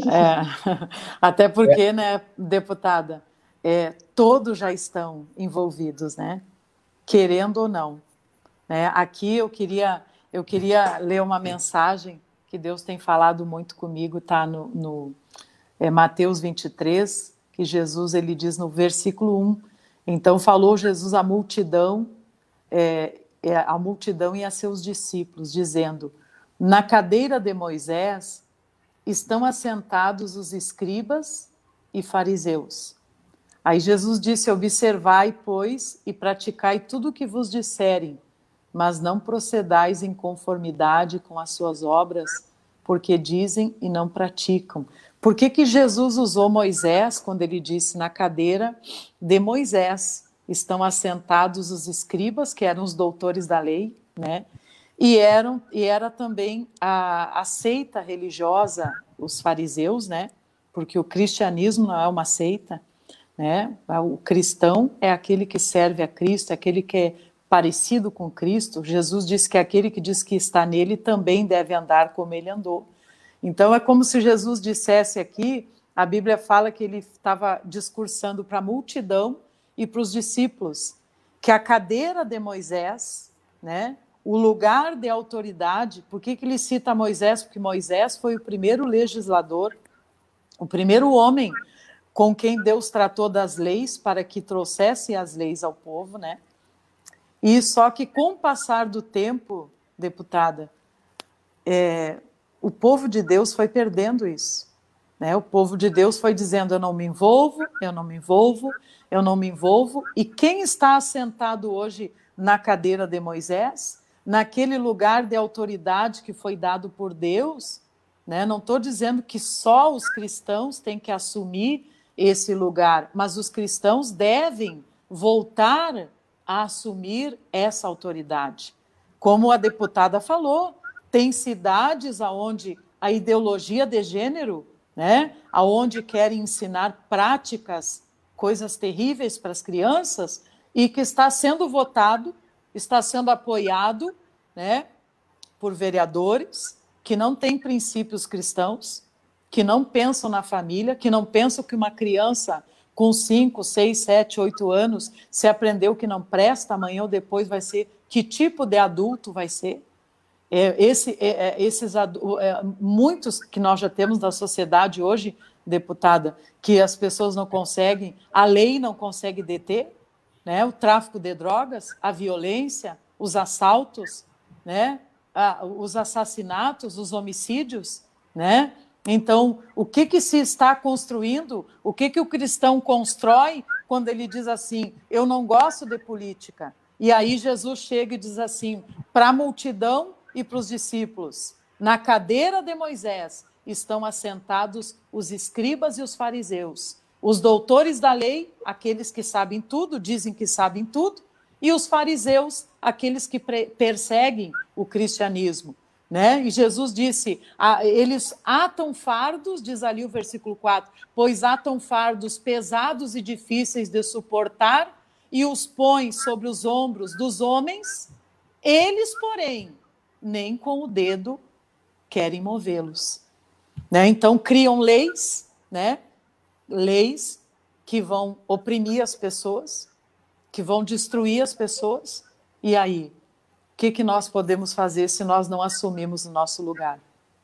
É. Até porque, né, deputada, é, todos já estão envolvidos, né? Querendo ou não. Né? Aqui eu queria, eu queria ler uma mensagem que Deus tem falado muito comigo, está no, no é, Mateus vinte e três, que Jesus ele diz no versículo um, então falou Jesus à multidão, é, é, à multidão e a seus discípulos, dizendo, na cadeira de Moisés estão assentados os escribas e fariseus. Aí Jesus disse, observai, pois, e praticai tudo o que vos disserem, mas não procedais em conformidade com as suas obras, porque dizem e não praticam. Por que que Jesus usou Moisés, quando ele disse na cadeira de Moisés, estão assentados os escribas, que eram os doutores da lei, né? E, eram, e era também a, a seita religiosa os fariseus, né? Porque o cristianismo não é uma seita, né? O cristão é aquele que serve a Cristo, é aquele que é parecido com Cristo. Jesus disse que aquele que diz que está nele também deve andar como ele andou. Então é como se Jesus dissesse aqui, a Bíblia fala que ele estava discursando para a multidão e para os discípulos, que a cadeira de Moisés, né, o lugar de autoridade, por que que ele cita Moisés? Porque Moisés foi o primeiro legislador, o primeiro homem com quem Deus tratou das leis para que trouxesse as leis ao povo, né? E só que com o passar do tempo, deputada, é, o povo de Deus foi perdendo isso, né? O povo de Deus foi dizendo, eu não me envolvo, eu não me envolvo, eu não me envolvo. E quem está assentado hoje na cadeira de Moisés, naquele lugar de autoridade que foi dado por Deus, né? Não estou dizendo que só os cristãos têm que assumir esse lugar, mas os cristãos devem voltar a assumir essa autoridade. Como a deputada falou, tem cidades onde a ideologia de gênero, né, onde querem ensinar práticas, coisas terríveis para as crianças, e que está sendo votado, está sendo apoiado, né, por vereadores que não têm princípios cristãos, que não pensam na família, que não pensam que uma criança com cinco, seis, sete, oito anos, se aprendeu que não presta, amanhã ou depois vai ser, que tipo de adulto vai ser? É, esse, é, é, esses é, muitos que nós já temos na sociedade hoje, deputada, que as pessoas não conseguem, a lei não consegue deter, né? O tráfico de drogas, a violência, os assaltos, né? a, os assassinatos, os homicídios, né? Então, o que, que se está construindo? O que, que o cristão constrói quando ele diz assim, eu não gosto de política? E aí Jesus chega e diz assim, para a multidão e para os discípulos, na cadeira de Moisés estão assentados os escribas e os fariseus, os doutores da lei, aqueles que sabem tudo, dizem que sabem tudo, e os fariseus, aqueles que perseguem o cristianismo. Né? E Jesus disse, ah, eles atam fardos, diz ali o versículo quatro, pois atam fardos pesados e difíceis de suportar e os põem sobre os ombros dos homens, eles, porém, nem com o dedo querem movê-los. Né? Então, criam leis, né? Leis que vão oprimir as pessoas, que vão destruir as pessoas, e aí? O que, que nós podemos fazer se nós não assumimos o nosso lugar?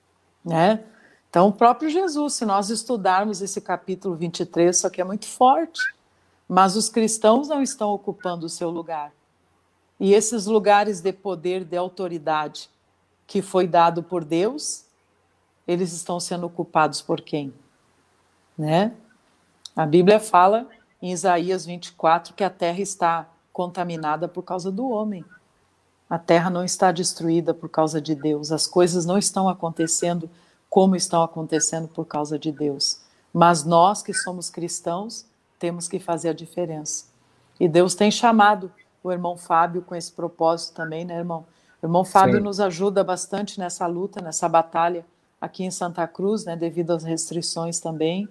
Né? Então, o próprio Jesus, se nós estudarmos esse capítulo vinte e três, isso aqui é muito forte, mas os cristãos não estão ocupando o seu lugar. E esses lugares de poder, de autoridade, que foi dado por Deus, eles estão sendo ocupados por quem? Né? A Bíblia fala, em Isaías vinte e quatro, que a terra está contaminada por causa do homem. A terra não está destruída por causa de Deus. As coisas não estão acontecendo como estão acontecendo por causa de Deus. Mas nós que somos cristãos, temos que fazer a diferença. E Deus tem chamado o irmão Fábio com esse propósito também, né, irmão? O irmão Fábio Sim. nos ajuda bastante nessa luta, nessa batalha aqui em Santa Cruz, né, devido às restrições também.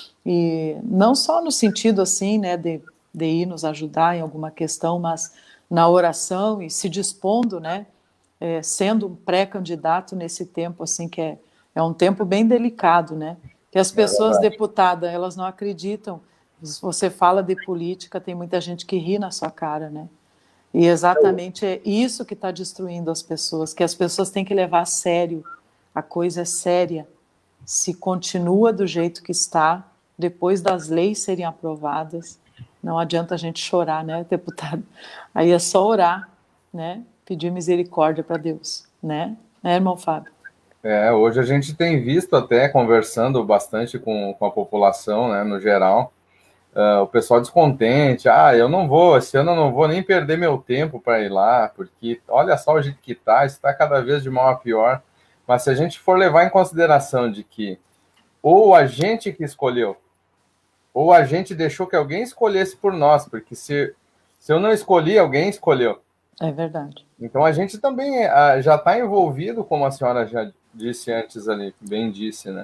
E não só no sentido assim, né, de, de ir nos ajudar em alguma questão, mas na oração e se dispondo, né, é, sendo um pré-candidato nesse tempo, assim, que é, é um tempo bem delicado, né, que as pessoas, é deputada, elas não acreditam, se você fala de política, tem muita gente que ri na sua cara, né, e exatamente é isso que está destruindo as pessoas, que as pessoas têm que levar a sério, a coisa é séria, se continua do jeito que está, depois das leis serem aprovadas, não adianta a gente chorar, né, deputado? Aí é só orar, né? Pedir misericórdia para Deus, né? Né, irmão Fábio? É, hoje a gente tem visto até, conversando bastante com, com a população, né, no geral, uh, o pessoal descontente, ah, eu não vou, esse ano eu não vou nem perder meu tempo para ir lá, porque olha só o jeito que está, está cada vez de mal a pior. Mas se a gente for levar em consideração de que ou a gente que escolheu, ou a gente deixou que alguém escolhesse por nós, porque se, se eu não escolhi, alguém escolheu. É verdade. Então a gente também a, já está envolvido, como a senhora já disse antes ali, bem disse, né?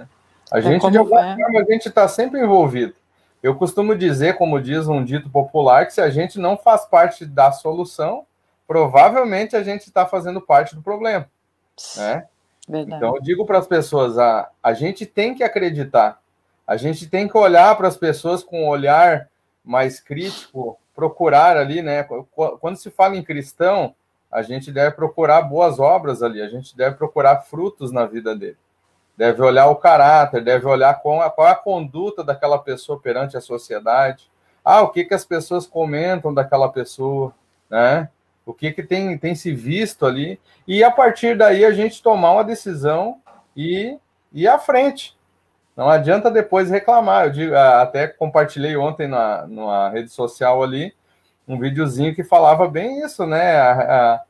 A gente, é de alguma é. forma, a gente está sempre envolvido. Eu costumo dizer, como diz um dito popular, que se a gente não faz parte da solução, provavelmente a gente está fazendo parte do problema. Né? Verdade. Então, eu digo para as pessoas, a, a gente tem que acreditar, a gente tem que olhar para as pessoas com um olhar mais crítico, procurar ali, né? Quando se fala em cristão, a gente deve procurar boas obras ali, a gente deve procurar frutos na vida dele. Deve olhar o caráter, deve olhar qual a, qual a conduta daquela pessoa perante a sociedade. Ah, o que, que as pessoas comentam daquela pessoa, né? O que, que tem, tem se visto ali. E a partir daí a gente tomar uma decisão e ir à frente. Não adianta depois reclamar. Eu digo, até compartilhei ontem na, numa rede social ali um videozinho que falava bem isso, né? A, a,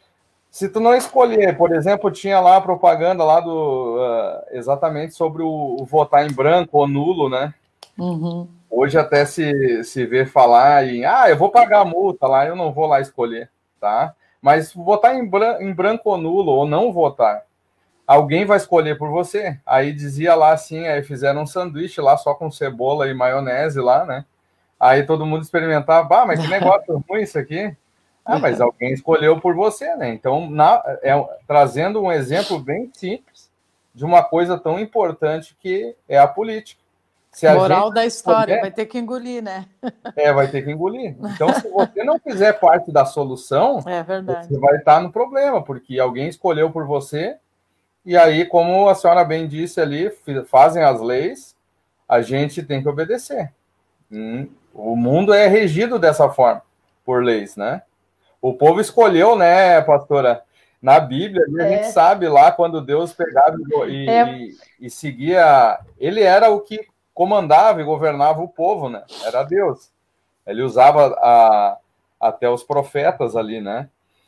se tu não escolher, por exemplo, tinha lá a propaganda lá do uh, exatamente sobre o, o votar em branco ou nulo, né? Uhum. Hoje até se, se vê falar em, ah, eu vou pagar a multa lá, eu não vou lá escolher, tá? Mas votar em, bran em branco ou nulo, ou não votar, alguém vai escolher por você. Aí dizia lá assim, aí fizeram um sanduíche lá só com cebola e maionese lá, né? Aí todo mundo experimentava, ah, mas que negócio ruim isso aqui. Ah, mas alguém escolheu por você, né? Então, na, é, trazendo um exemplo bem simples de uma coisa tão importante que é a política. Se a Moral da história, puder, vai ter que engolir, né? É, vai ter que engolir. Então, se você não fizer parte da solução, é verdade. Você vai estar no problema, porque alguém escolheu por você, e aí, como a senhora bem disse ali, fazem as leis, a gente tem que obedecer. Hum, o mundo é regido dessa forma, por leis, né? O povo escolheu, né, pastora? Na Bíblia, a gente é. sabe lá quando Deus pegava e, é. e, e seguia, ele era o que comandava e governava o povo, né? Era Deus. Ele usava a, até os profetas ali, né?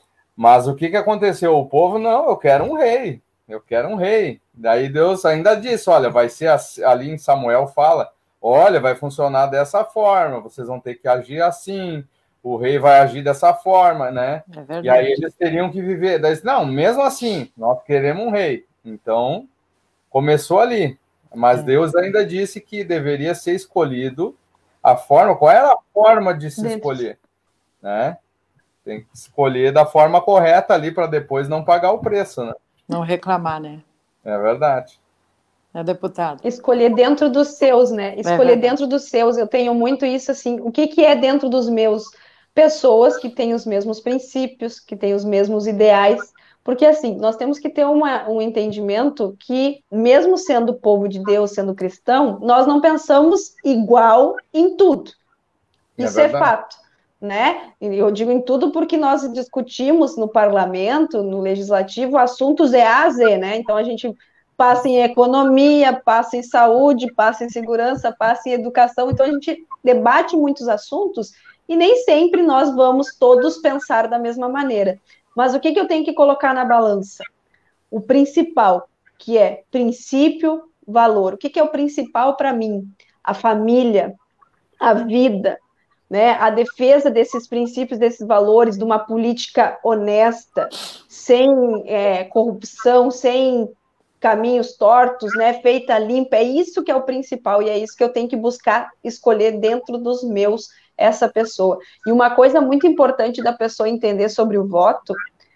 Mas o que, que aconteceu? O povo, não, eu quero um rei, eu quero um rei. Daí Deus ainda disse, olha, vai ser ali em Samuel fala, olha, vai funcionar dessa forma, vocês vão ter que agir assim, o rei vai agir dessa forma, né? É e aí eles teriam que viver. Daí, não, mesmo assim, nós queremos um rei. Então, começou ali. Mas é. Deus ainda disse que deveria ser escolhido a forma. Qual era a forma de se Dentro. escolher? Né? Tem que escolher da forma correta ali para depois não pagar o preço, né? Não reclamar, né? É verdade. É, deputado. Escolher dentro dos seus, né? Escolher é dentro dos seus. Eu tenho muito isso, assim. O que, que é dentro dos meus? Pessoas que têm os mesmos princípios, que têm os mesmos ideais. Porque, assim, nós temos que ter uma, um entendimento que, mesmo sendo povo de Deus, sendo cristão, nós não pensamos igual em tudo. Isso é, é fato, né? Eu digo em tudo porque nós discutimos no parlamento, no legislativo, assuntos E A a Z, né? Então, a gente passa em economia, passa em saúde, passa em segurança, passa em educação. Então, a gente debate muitos assuntos e nem sempre nós vamos todos pensar da mesma maneira. Mas o que, que eu tenho que colocar na balança? O principal, que é princípio, valor. O que, que é o principal para mim? A família, a vida, né? A defesa desses princípios, desses valores, de uma política honesta, sem é, corrupção, sem caminhos tortos, né? Feita limpa. É isso que é o principal e é isso que eu tenho que buscar escolher dentro dos meus essa pessoa. E uma coisa muito importante da pessoa entender sobre o voto,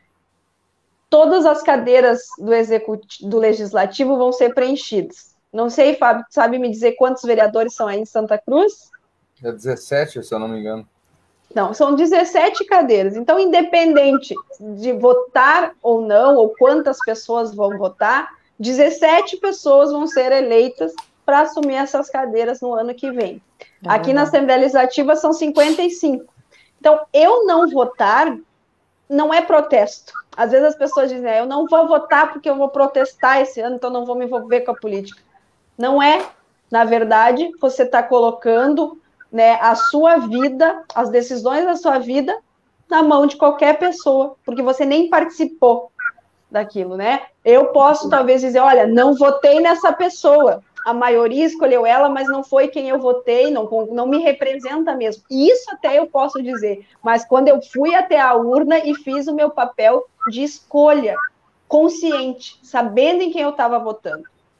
todas as cadeiras do executivo, do legislativo vão ser preenchidas. Não sei, Fábio, sabe me dizer quantos vereadores são aí em Santa Cruz? É dezessete, se eu não me engano. Não, são dezessete cadeiras. Então, independente de votar ou não, ou quantas pessoas vão votar, dezessete pessoas vão ser eleitas para assumir essas cadeiras no ano que vem. É Aqui na Assembleia Legislativa são cinquenta e cinco. Então, eu não votar não é protesto. Às vezes as pessoas dizem, eu não vou votar porque eu vou protestar esse ano, então não vou me envolver com a política. Não é. Na verdade, você está colocando, né, a sua vida, as decisões da sua vida, na mão de qualquer pessoa, porque você nem participou daquilo, né? Eu posso talvez dizer, olha, não votei nessa pessoa, a maioria escolheu ela, mas não foi quem eu votei, não, não me representa mesmo. Isso até eu posso dizer, mas quando eu fui até a urna e fiz o meu papel de escolha, consciente, sabendo em quem eu estava votando,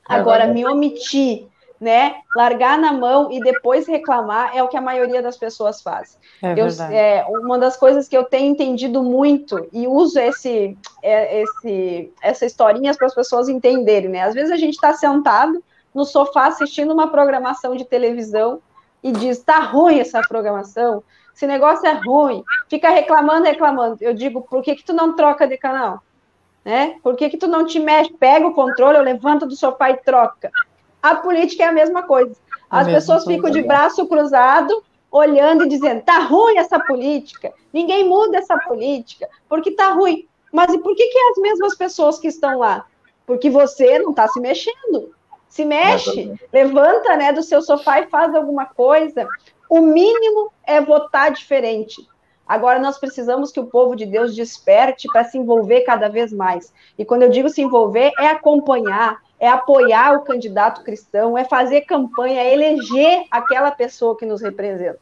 Agora, me omitir, né, largar na mão e depois reclamar é o que a maioria das pessoas faz. É eu, verdade. é, uma das coisas que eu tenho entendido muito, e uso esse, é, esse, essa historinha para as pessoas entenderem, né? Às vezes a gente está sentado no sofá assistindo uma programação de televisão e diz, tá ruim essa programação, esse negócio é ruim, fica reclamando, reclamando. Eu digo, por que que tu não troca de canal? Né? Por que que tu não te mexe, pega o controle, ou levanta do sofá e troca? A política é a mesma coisa. As pessoas ficam de braço cruzado, olhando e dizendo, tá ruim essa política, ninguém muda essa política, porque tá ruim. Mas e por que que as mesmas pessoas que estão lá? Porque você não está se mexendo. Se mexe, levanta, né, do seu sofá e faz alguma coisa. O mínimo é votar diferente. Agora nós precisamos que o povo de Deus desperte para se envolver cada vez mais. E quando eu digo se envolver, é acompanhar, é apoiar o candidato cristão, é fazer campanha, é eleger aquela pessoa que nos representa.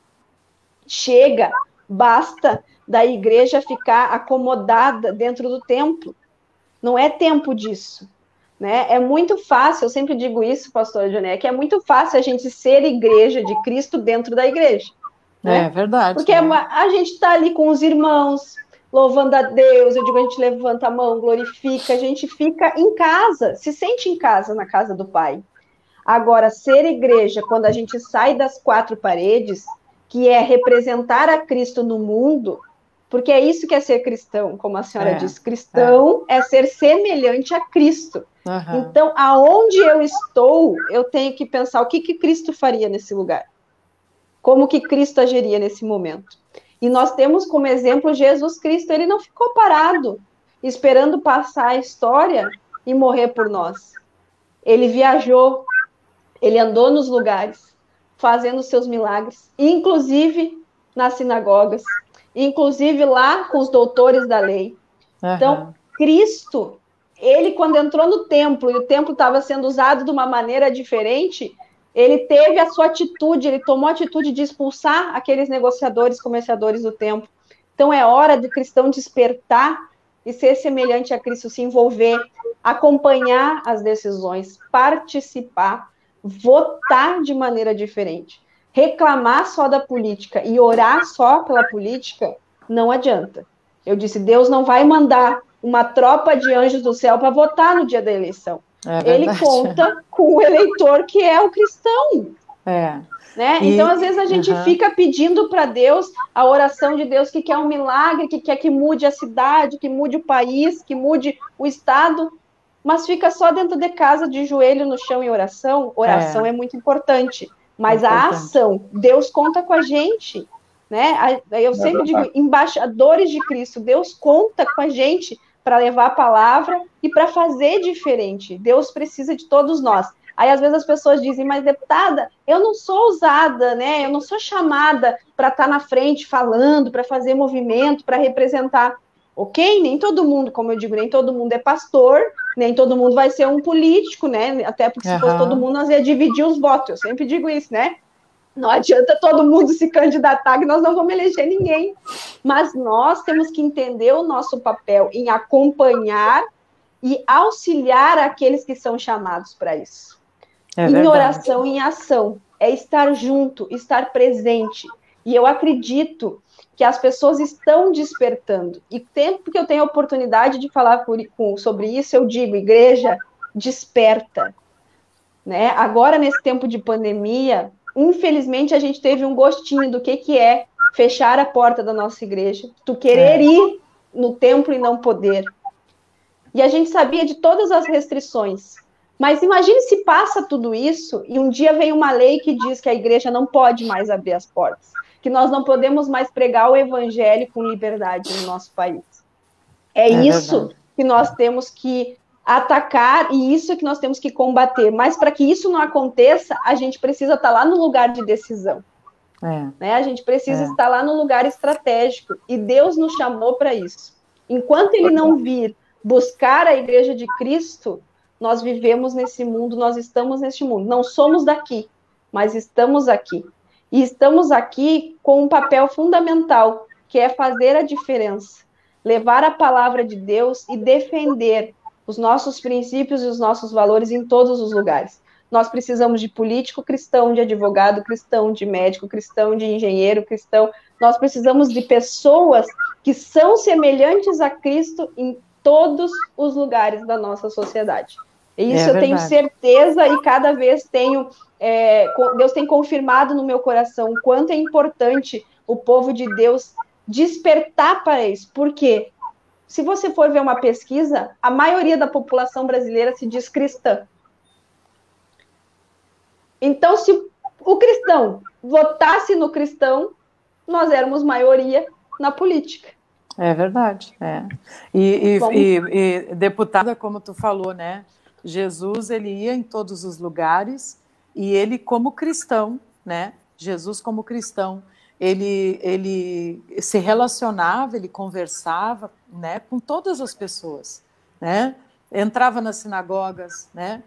Chega, basta da igreja ficar acomodada dentro do templo. Não é tempo disso. Né? É muito fácil, eu sempre digo isso, pastora Joné, que é muito fácil a gente ser igreja de Cristo dentro da igreja. Né? É verdade. Porque né? a gente está ali com os irmãos, louvando a Deus, eu digo, a gente levanta a mão, glorifica, a gente fica em casa, se sente em casa, na casa do Pai. Agora, ser igreja, quando a gente sai das quatro paredes, que é representar a Cristo no mundo, porque é isso que é ser cristão, como a senhora é, disse, cristão é. é ser semelhante a Cristo. Uhum. Então, aonde eu estou, eu tenho que pensar o que, que Cristo faria nesse lugar. Como que Cristo agiria nesse momento. E nós temos como exemplo Jesus Cristo, ele não ficou parado, esperando passar a história e morrer por nós. Ele viajou, ele andou nos lugares, fazendo seus milagres, inclusive nas sinagogas, inclusive lá com os doutores da lei. Uhum. Então, Cristo, ele quando entrou no templo, e o templo estava sendo usado de uma maneira diferente, ele teve a sua atitude, ele tomou a atitude de expulsar aqueles negociadores, comerciadores do templo. Então, é hora do cristão despertar e ser semelhante a Cristo, se envolver, acompanhar as decisões, participar, votar de maneira diferente. Reclamar só da política e orar só pela política, não adianta. Eu disse, Deus não vai mandar uma tropa de anjos do céu para votar no dia da eleição. É Ele conta com o eleitor que é o cristão. É. Né? E, então, às vezes, a gente uh-huh. fica pedindo para Deus a oração de Deus que quer um milagre, que quer que mude a cidade, que mude o país, que mude o estado, mas fica só dentro de casa, de joelho no chão em oração. Oração é, é muito importante. Mas é a ação, Deus conta com a gente, né? Eu sempre digo, embaixadores de Cristo, Deus conta com a gente para levar a palavra e para fazer diferente. Deus precisa de todos nós. Aí, às vezes, as pessoas dizem, mas, deputada, eu não sou usada, né? Eu não sou chamada para estar na frente falando, para fazer movimento, para representar. Ok? Nem todo mundo, como eu digo, nem todo mundo é pastor, nem todo mundo vai ser um político, né? Até porque se uhum. fosse todo mundo, nós ia dividir os votos. Eu sempre digo isso, né? Não adianta todo mundo se candidatar, que nós não vamos eleger ninguém. Mas nós temos que entender o nosso papel em acompanhar e auxiliar aqueles que são chamados para isso. É em verdade. Oração, em ação. É estar junto, estar presente. E eu acredito que as pessoas estão despertando. E sempre que eu tenho a oportunidade de falar por, com, sobre isso, eu digo, igreja, desperta. Né? Agora, nesse tempo de pandemia, infelizmente, a gente teve um gostinho do que, que é fechar a porta da nossa igreja, tu querer é. ir no templo e não poder. E a gente sabia de todas as restrições. Mas imagine se passa tudo isso e um dia vem uma lei que diz que a igreja não pode mais abrir as portas, que nós não podemos mais pregar o evangelho com liberdade no nosso país. É, é isso verdade. Que nós temos que atacar e isso que nós temos que combater. Mas para que isso não aconteça, a gente precisa estar lá no lugar de decisão. É. Né? A gente precisa é. estar lá no lugar estratégico. E Deus nos chamou para isso. Enquanto Ele não vir buscar a igreja de Cristo, nós vivemos nesse mundo, nós estamos neste mundo. Não somos daqui, mas estamos aqui. E estamos aqui com um papel fundamental, que é fazer a diferença. Levar a palavra de Deus e defender os nossos princípios e os nossos valores em todos os lugares. Nós precisamos de político cristão, de advogado cristão, de médico cristão, de engenheiro cristão. Nós precisamos de pessoas que são semelhantes a Cristo em todos os lugares da nossa sociedade. E isso é eu tenho certeza e cada vez tenho, é, Deus tem confirmado no meu coração o quanto é importante o povo de Deus despertar para isso. Por quê? Se você for ver uma pesquisa, a maioria da população brasileira se diz cristã. Então, se o cristão votasse no cristão, nós éramos maioria na política. É verdade. É. E, e, e, e, deputada, como tu falou, né? Jesus, ele ia em todos os lugares e ele, como cristão, né? Jesus, como cristão, ele, ele se relacionava, ele conversava, né, com todas as pessoas, né? Entrava nas sinagogas, né?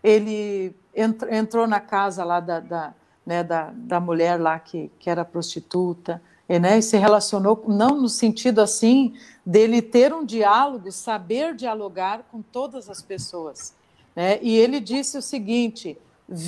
Ele entrou na casa lá da, da, né, da, da mulher lá que, que era prostituta, e, né, e se relacionou, não no sentido assim, dele ter um diálogo, saber dialogar com todas as pessoas, né? E ele disse o seguinte,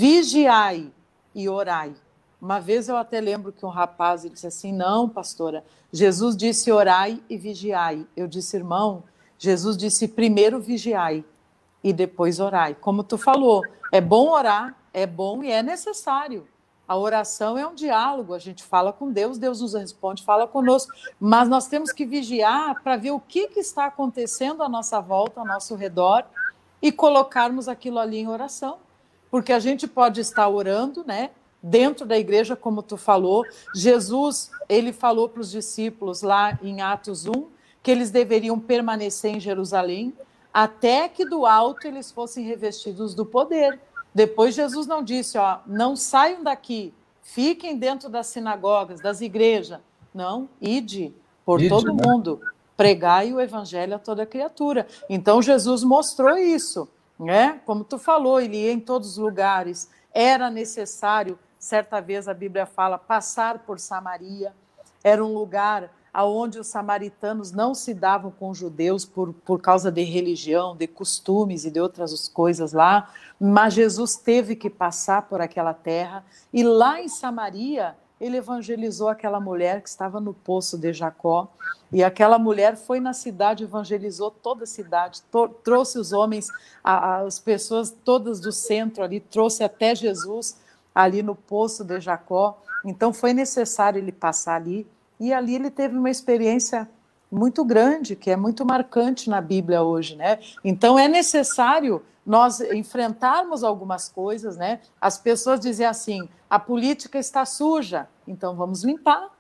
vigiai e orai. Uma vez eu até lembro que um rapaz ele disse assim, não, pastora, Jesus disse orai e vigiai. Eu disse, irmão, Jesus disse primeiro vigiai e depois orai. Como tu falou, é bom orar, é bom e é necessário. A oração é um diálogo, a gente fala com Deus, Deus nos responde, fala conosco, mas nós temos que vigiar para ver o que, que está acontecendo à nossa volta, ao nosso redor, e colocarmos aquilo ali em oração. Porque a gente pode estar orando, né, dentro da igreja, como tu falou. Jesus, ele falou para os discípulos lá em Atos um, que eles deveriam permanecer em Jerusalém, até que do alto eles fossem revestidos do poder. Depois Jesus não disse, ó, não saiam daqui, fiquem dentro das sinagogas, das igrejas. Não, ide por ide, todo né? mundo, pregai o evangelho a toda criatura. Então Jesus mostrou isso, né? Como tu falou, ele ia em todos os lugares, era necessário, certa vez a Bíblia fala, passar por Samaria, era um lugar onde os samaritanos não se davam com os judeus por, por causa de religião, de costumes e de outras coisas lá, mas Jesus teve que passar por aquela terra, e lá em Samaria ele evangelizou aquela mulher que estava no poço de Jacó, e aquela mulher foi na cidade, evangelizou toda a cidade, trouxe os homens, a, as pessoas todas do centro ali, trouxe até Jesus ali no poço de Jacó. Então foi necessário ele passar ali, e ali ele teve uma experiência muito grande, que é muito marcante na Bíblia hoje, né? Então é necessário nós enfrentarmos algumas coisas, né? As pessoas dizem assim, a política está suja, então vamos limpar,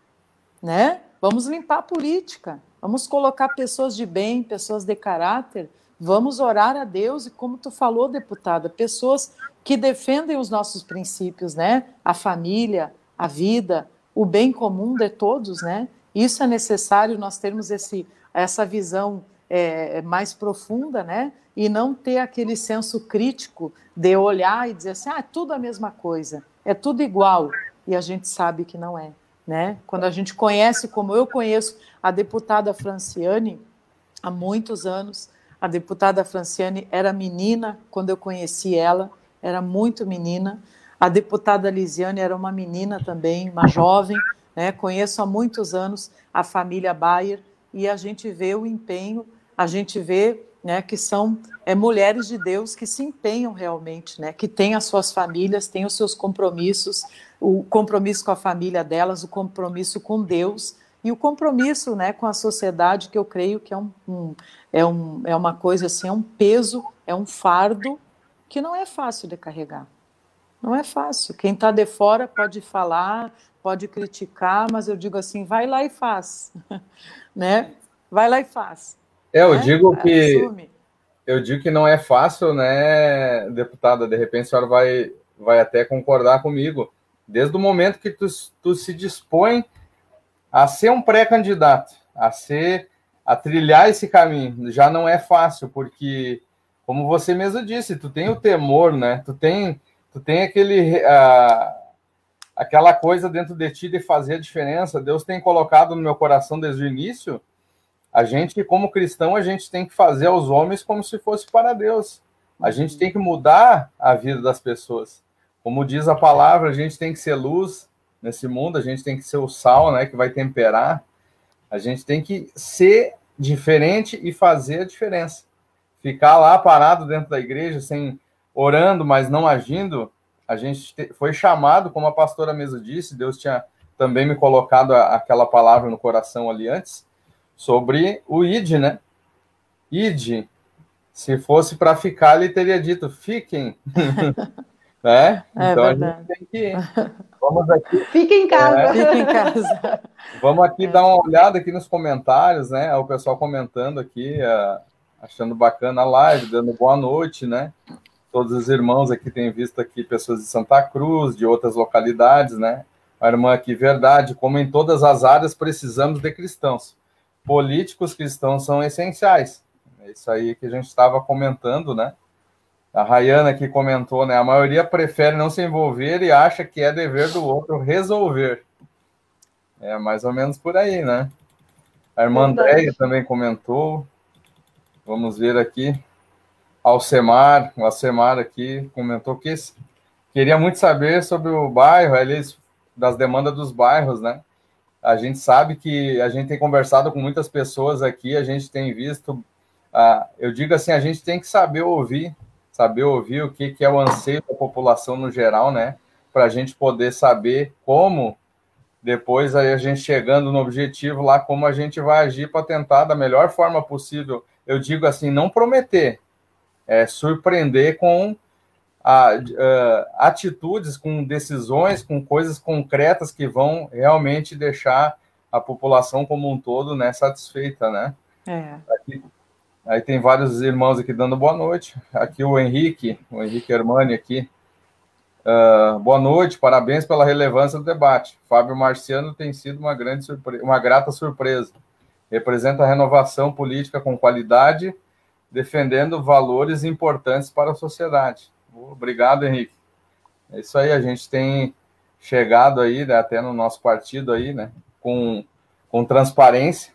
né? Vamos limpar a política, vamos colocar pessoas de bem, pessoas de caráter, vamos orar a Deus, e como tu falou, deputada, pessoas que defendem os nossos princípios, né? A família, a vida, o bem comum de todos, né? Isso é necessário nós termos esse, essa visão é, mais profunda, né? E não ter aquele senso crítico de olhar e dizer assim, ah, é tudo a mesma coisa, é tudo igual, e a gente sabe que não é, né? Quando a gente conhece, como eu conheço a deputada Franciane, há muitos anos, a deputada Franciane era menina quando eu conheci ela, era muito menina. A deputada Lisiane era uma menina também, uma jovem, né? Conheço há muitos anos a família Bayer, e a gente vê o empenho, a gente vê, né, que são é, mulheres de Deus que se empenham realmente, né, que têm as suas famílias, têm os seus compromissos, o compromisso com a família delas, o compromisso com Deus e o compromisso, né, com a sociedade, que eu creio que é, um, um, é, um, é uma coisa assim, é um peso, é um fardo que não é fácil de carregar. Não é fácil. Quem está de fora pode falar, pode criticar, mas eu digo assim, vai lá e faz, né? Vai lá e faz. É, eu né? digo que Assume. eu digo que não é fácil, né, deputada? De repente a senhora vai, vai até concordar comigo. Desde o momento que tu, tu se dispõe a ser um pré-candidato, a ser, a trilhar esse caminho, já não é fácil, porque, como você mesmo disse, tu tem o temor, né? Tu tem Tu tem aquele, uh, aquela coisa dentro de ti de fazer a diferença. Deus tem colocado no meu coração desde o início a gente, como cristão, a gente tem que fazer aos homens como se fosse para Deus. A gente tem que mudar a vida das pessoas. Como diz a palavra, a gente tem que ser luz nesse mundo, a gente tem que ser o sal, né, que vai temperar. A gente tem que ser diferente e fazer a diferença. Ficar lá parado dentro da igreja, sem orando, mas não agindo, a gente te, foi chamado, como a pastora mesmo disse, Deus tinha também me colocado a, aquela palavra no coração ali antes, sobre o id, né? Id, se fosse para ficar, ele teria dito, fiquem. Né? É então verdade. A gente tem que... Vamos aqui... Fica em casa. É, Fica em casa. Vamos aqui É. dar uma olhada aqui nos comentários, né? O pessoal comentando aqui, uh, achando bacana a live, dando boa noite, né? Todos os irmãos aqui têm visto aqui pessoas de Santa Cruz, de outras localidades, né? A irmã aqui, verdade, como em todas as áreas precisamos de cristãos. Políticos cristãos são essenciais. É isso aí que a gente estava comentando, né? A Rayana aqui comentou, né? A maioria prefere não se envolver e acha que é dever do outro resolver. É mais ou menos por aí, né? A irmã Andréia também comentou. Vamos ver aqui. Alcemar, o Alcemar aqui comentou que queria muito saber sobre o bairro, eles, das demandas dos bairros, né? A gente sabe que a gente tem conversado com muitas pessoas aqui, a gente tem visto, ah, eu digo assim, a gente tem que saber ouvir, saber ouvir o que, que é o anseio da população no geral, né? Para a gente poder saber como, depois aí a gente chegando no objetivo lá, como a gente vai agir para tentar da melhor forma possível. Eu digo assim, não prometer, é surpreender com a, uh, atitudes, com decisões, com coisas concretas que vão realmente deixar a população como um todo, né, satisfeita, né? É. Aqui, aí tem vários irmãos aqui dando boa noite. Aqui o Henrique, o Henrique Hermani aqui. Uh, boa noite, parabéns pela relevância do debate. Fábio Marciano tem sido uma grande surpresa, uma grata surpresa. Representa a renovação política com qualidade, defendendo valores importantes para a sociedade. Obrigado, Henrique. É isso aí, a gente tem chegado aí, né, até no nosso partido aí, né, com, com transparência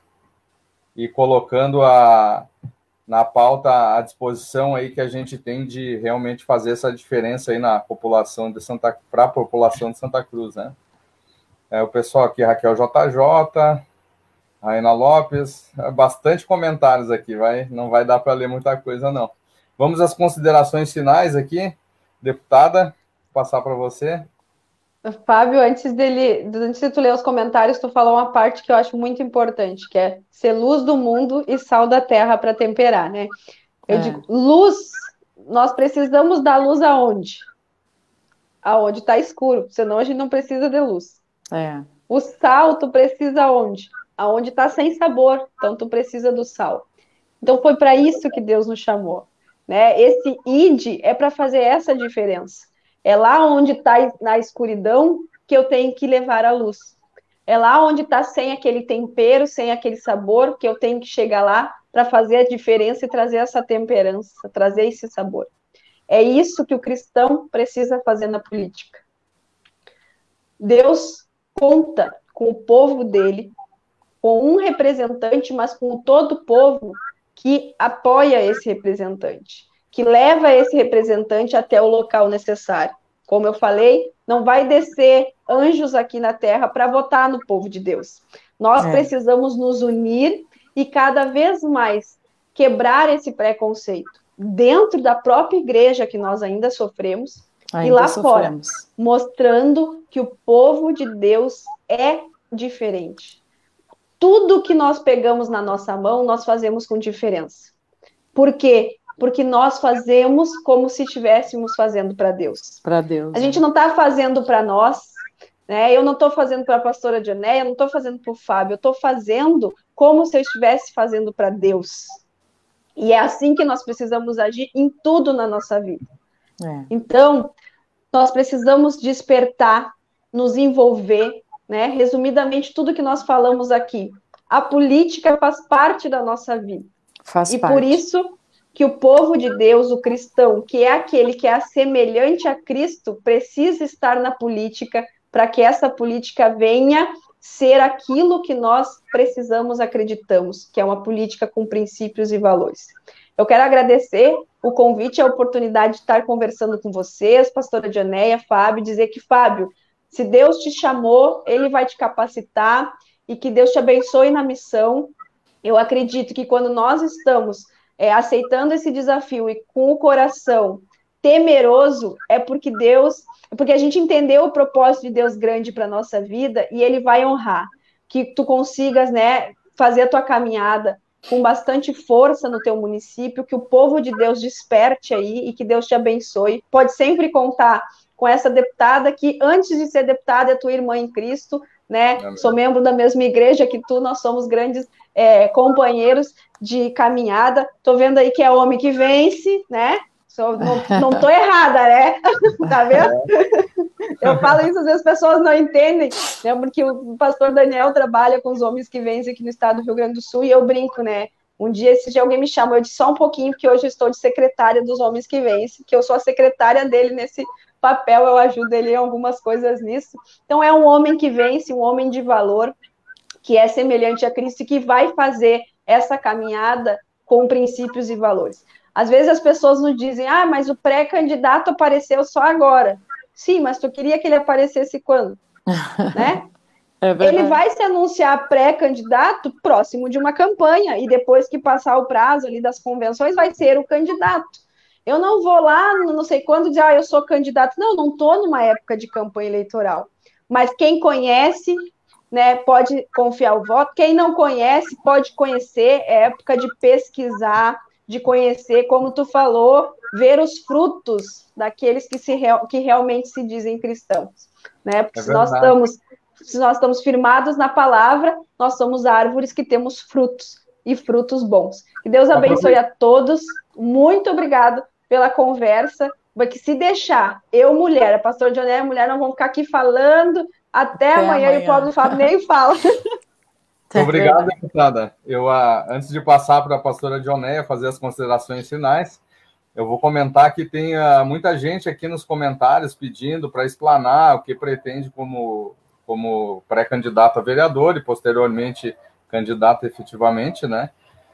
e colocando a, na pauta à disposição aí que a gente tem de realmente fazer essa diferença aí na população de Santa, para a população de Santa Cruz, né. É, o pessoal aqui, Raquel J J, Raina Lopes, bastante comentários aqui, vai, não vai dar para ler muita coisa, não. Vamos às considerações finais aqui, deputada, vou passar para você. Fábio, antes dele, antes de tu ler os comentários, tu falou uma parte que eu acho muito importante, que é ser luz do mundo e sal da terra para temperar, né? Eu é. digo, luz, nós precisamos da luz aonde? Aonde está escuro, senão a gente não precisa de luz. É. O sal, tu precisa aonde? Aonde está sem sabor, então tu precisa do sal. Então foi para isso que Deus nos chamou, né? Esse id é para fazer essa diferença. É lá onde está na escuridão que eu tenho que levar a luz. É lá onde está sem aquele tempero, sem aquele sabor, que eu tenho que chegar lá para fazer a diferença e trazer essa temperança, trazer esse sabor. É isso que o cristão precisa fazer na política. Deus conta com o povo dele, com um representante, mas com todo o povo que apoia esse representante, que leva esse representante até o local necessário. Como eu falei, não vai descer anjos aqui na terra para votar no povo de Deus. Nós é. precisamos nos unir e cada vez mais quebrar esse preconceito dentro da própria igreja que nós ainda sofremos ainda e lá sofremos. Fora, mostrando que o povo de Deus é diferente. Tudo que nós pegamos na nossa mão, nós fazemos com diferença. Por quê? Porque nós fazemos como se estivéssemos fazendo para Deus. Para Deus. A gente não está fazendo para nós, né? Eu não estou fazendo para a pastora Dianéia, eu não estou fazendo para o Fábio, eu estou fazendo como se eu estivesse fazendo para Deus. E é assim que nós precisamos agir em tudo na nossa vida. É. Então, nós precisamos despertar, nos envolver, né? Resumidamente, tudo que nós falamos aqui. A política faz parte da nossa vida. Faz e parte. por isso que o povo de Deus, o cristão, que é aquele que é semelhante a Cristo, precisa estar na política para que essa política venha ser aquilo que nós precisamos, acreditamos, que é uma política com princípios e valores. Eu quero agradecer o convite e a oportunidade de estar conversando com vocês, pastora Dioneia, Fábio, dizer que, Fábio, se Deus te chamou, Ele vai te capacitar e que Deus te abençoe na missão. Eu acredito que quando nós estamos é, aceitando esse desafio e com o coração temeroso, é porque Deus, é porque a gente entendeu o propósito de Deus grande para a nossa vida e Ele vai honrar. Que tu consigas, né, fazer a tua caminhada com bastante força no teu município, que o povo de Deus desperte aí e que Deus te abençoe. Pode sempre contar com essa deputada que, antes de ser deputada, é tua irmã em Cristo, né? Amém. Sou membro da mesma igreja que tu, nós somos grandes é, companheiros de caminhada. Tô vendo aí que é homem que vence, né? Sou, não, não tô errada, né? Tá vendo? Eu falo isso, às vezes as pessoas não entendem, né? Porque o pastor Daniel trabalha com os homens que vencem aqui no estado do Rio Grande do Sul, e eu brinco, né? Um dia, esse dia alguém me chamou, eu disse só um pouquinho, porque hoje eu estou de secretária dos homens que vencem, que eu sou a secretária dele nesse papel, eu ajudo ele em algumas coisas nisso. Então, é um homem que vence, um homem de valor, que é semelhante a Cristo e que vai fazer essa caminhada com princípios e valores. Às vezes as pessoas nos dizem, ah, mas o pré-candidato apareceu só agora. Sim, mas tu queria que ele aparecesse quando? Né? É ele vai se anunciar pré-candidato próximo de uma campanha, e depois que passar o prazo ali das convenções, vai ser o candidato. Eu não vou lá, não sei quando, dizer, ah, eu sou candidato. Não, não estou numa época de campanha eleitoral. Mas quem conhece, né, pode confiar o voto. Quem não conhece, pode conhecer. É época de pesquisar, de conhecer, como tu falou, ver os frutos daqueles que, se, que realmente se dizem cristãos, né? Porque é se nós estamos, se nós estamos firmados na palavra, nós somos árvores que temos frutos, e frutos bons. Que Deus abençoe a todos, muito obrigado pela conversa, porque se deixar, eu, mulher, a pastora Dioneia, a mulher, não vamos ficar aqui falando até, até amanhã, amanhã, e o pobre do Fábio nem fala. Obrigado, deputada. Eu, ah, antes de passar para a pastora Dioneia fazer as considerações finais, eu vou comentar que tem ah, muita gente aqui nos comentários pedindo para explanar o que pretende como, como pré-candidato a vereador e, posteriormente, candidato efetivamente, né?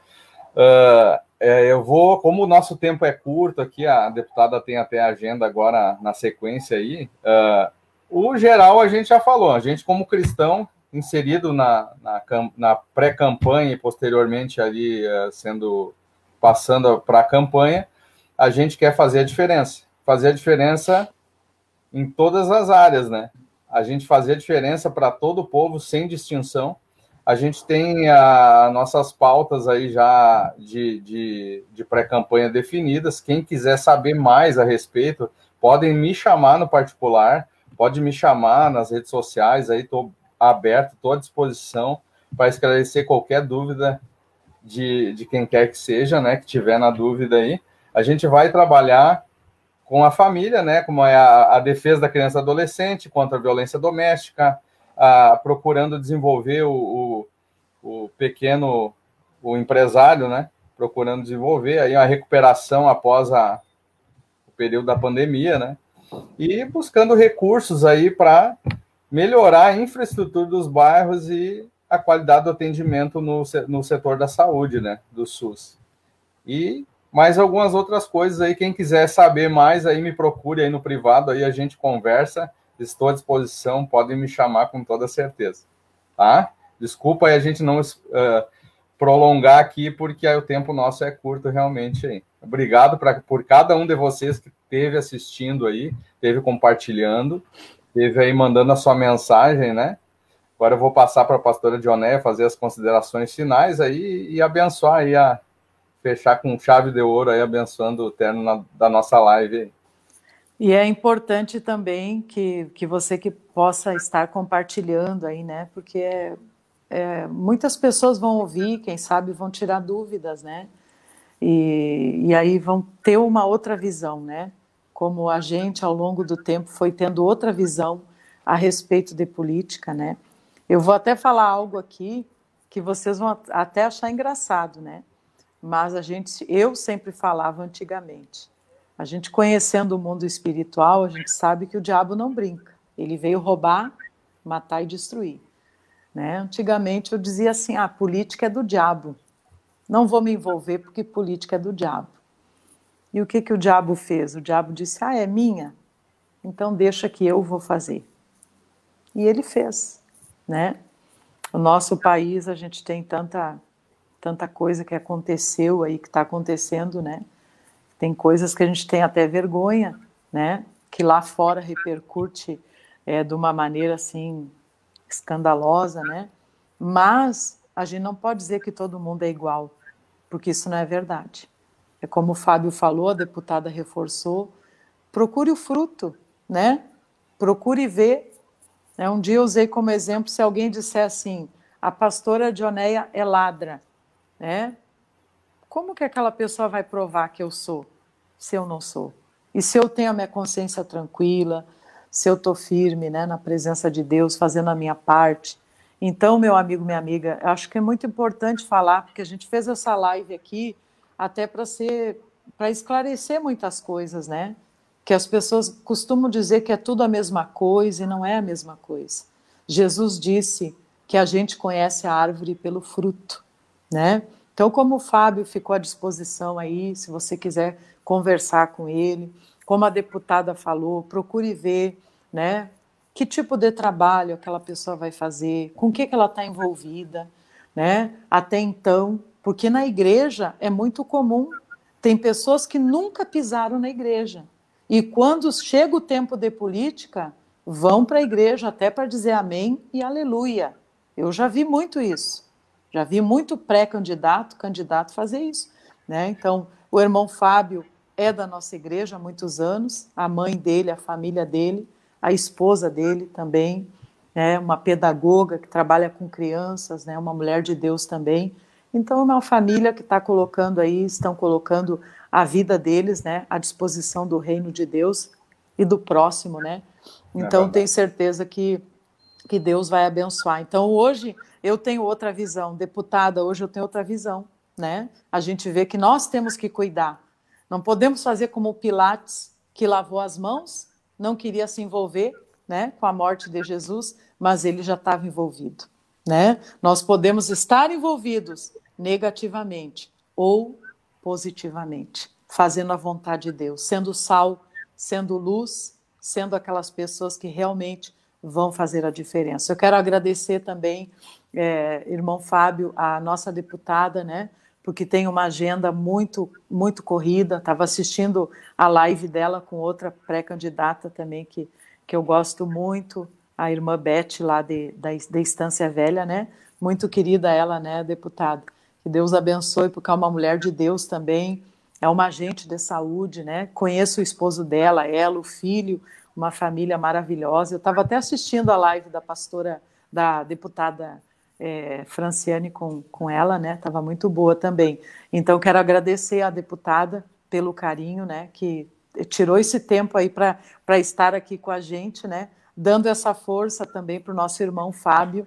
Uh, é, eu vou, como o nosso tempo é curto aqui, a deputada tem até a agenda agora na sequência aí, uh, o geral a gente já falou, a gente como cristão, inserido na, na, na pré-campanha e posteriormente ali uh, sendo, passando para a campanha, a gente quer fazer a diferença. Fazer a diferença em todas as áreas, né? A gente fazer a diferença para todo o povo, sem distinção. A gente tem as nossas pautas aí já de, de, de pré-campanha definidas. Quem quiser saber mais a respeito, podem me chamar no particular, pode me chamar nas redes sociais, aí estou aberto, estou à disposição para esclarecer qualquer dúvida de, de quem quer que seja, né, que tiver na dúvida aí. A gente vai trabalhar com a família, né, como é a, a defesa da criança e adolescente contra a violência doméstica, a, procurando desenvolver o, o, o pequeno, o empresário, né, procurando desenvolver aí a recuperação após a, o período da pandemia, né, e buscando recursos aí para melhorar a infraestrutura dos bairros e a qualidade do atendimento no, no setor da saúde, né, do SUS. E mais algumas outras coisas aí, quem quiser saber mais, aí me procure aí no privado, aí a gente conversa, estou à disposição, podem me chamar com toda certeza, tá? Desculpa aí a gente não uh, prolongar aqui, porque aí o tempo nosso é curto realmente aí. Obrigado pra, por cada um de vocês que esteve assistindo aí, esteve compartilhando, esteve aí mandando a sua mensagem, né? Agora eu vou passar para a pastora Dioneia fazer as considerações finais aí e abençoar aí a fechar com chave de ouro aí, abençoando o termo na, da nossa live aí. E é importante também que, que você que possa estar compartilhando aí, né? Porque é, é, muitas pessoas vão ouvir, quem sabe vão tirar dúvidas, né? E, e aí vão ter uma outra visão, né? Como a gente, ao longo do tempo, foi tendo outra visão a respeito de política, né? Eu vou até falar algo aqui que vocês vão até achar engraçado, né? Mas a gente, eu sempre falava antigamente, a gente conhecendo o mundo espiritual, a gente sabe que o diabo não brinca. Ele veio roubar, matar e destruir. né? Antigamente eu dizia assim, ah, política é do diabo, não vou me envolver porque política é do diabo. E o que, que o diabo fez? O diabo disse, ah, é minha? Então deixa que eu vou fazer. E ele fez, né? O nosso país, a gente tem tanta, tanta coisa que aconteceu aí, que está acontecendo, né? Tem coisas que a gente tem até vergonha, né? Que lá fora repercute é, de uma maneira, assim, escandalosa, né? Mas a gente não pode dizer que todo mundo é igual, porque isso não é verdade. É como o Fábio falou, a deputada reforçou, procure o fruto, né? Procure ver. Um dia eu usei como exemplo, se alguém disser assim, a pastora Dioneia é ladra, né? Como que aquela pessoa vai provar que eu sou, se eu não sou? E se eu tenho a minha consciência tranquila, se eu estou firme, né, na presença de Deus, fazendo a minha parte? Então, meu amigo, minha amiga, eu acho que é muito importante falar, porque a gente fez essa live aqui até para ser, para esclarecer muitas coisas, né? Que as pessoas costumam dizer que é tudo a mesma coisa e não é a mesma coisa. Jesus disse que a gente conhece a árvore pelo fruto, né? Então, como o Fábio ficou à disposição aí, se você quiser conversar com ele, como a deputada falou, procure ver, né, que tipo de trabalho aquela pessoa vai fazer, com o que, que ela está envolvida, né? Até então, porque na igreja é muito comum, tem pessoas que nunca pisaram na igreja, e quando chega o tempo de política, vão para a igreja até para dizer amém e aleluia. Eu já vi muito isso. Já vi muito pré-candidato, candidato fazer isso, né? Então, o irmão Fábio é da nossa igreja há muitos anos, a mãe dele, a família dele, a esposa dele também, né? Uma pedagoga que trabalha com crianças, né? Uma mulher de Deus também. Então, é uma família que está colocando aí, estão colocando a vida deles, né, à disposição do reino de Deus e do próximo, né? Então, é tenho certeza que, que Deus vai abençoar. Então, hoje eu tenho outra visão, deputada, hoje eu tenho outra visão, né? A gente vê que nós temos que cuidar. Não podemos fazer como o Pilatos, que lavou as mãos, não queria se envolver, né, com a morte de Jesus, mas ele já estava envolvido, né? Nós podemos estar envolvidos negativamente ou positivamente, fazendo a vontade de Deus, sendo sal, sendo luz, sendo aquelas pessoas que realmente vão fazer a diferença. Eu quero agradecer também, é, irmão Fábio, a nossa deputada, né, porque tem uma agenda muito, muito corrida, estava assistindo a live dela com outra pré-candidata também, que, que eu gosto muito, a irmã Beth, lá de, da, da Estância Velha, né, muito querida ela, né, deputada. Que Deus abençoe, porque é uma mulher de Deus também, é uma agente de saúde, né? Conheço o esposo dela, ela, o filho, uma família maravilhosa. Eu estava até assistindo a live da pastora, da deputada é, Franciane com, com ela, né? Estava muito boa também. Então, quero agradecer à deputada pelo carinho, né? Que tirou esse tempo aí para estar aqui com a gente, né? Dando essa força também para o nosso irmão Fábio.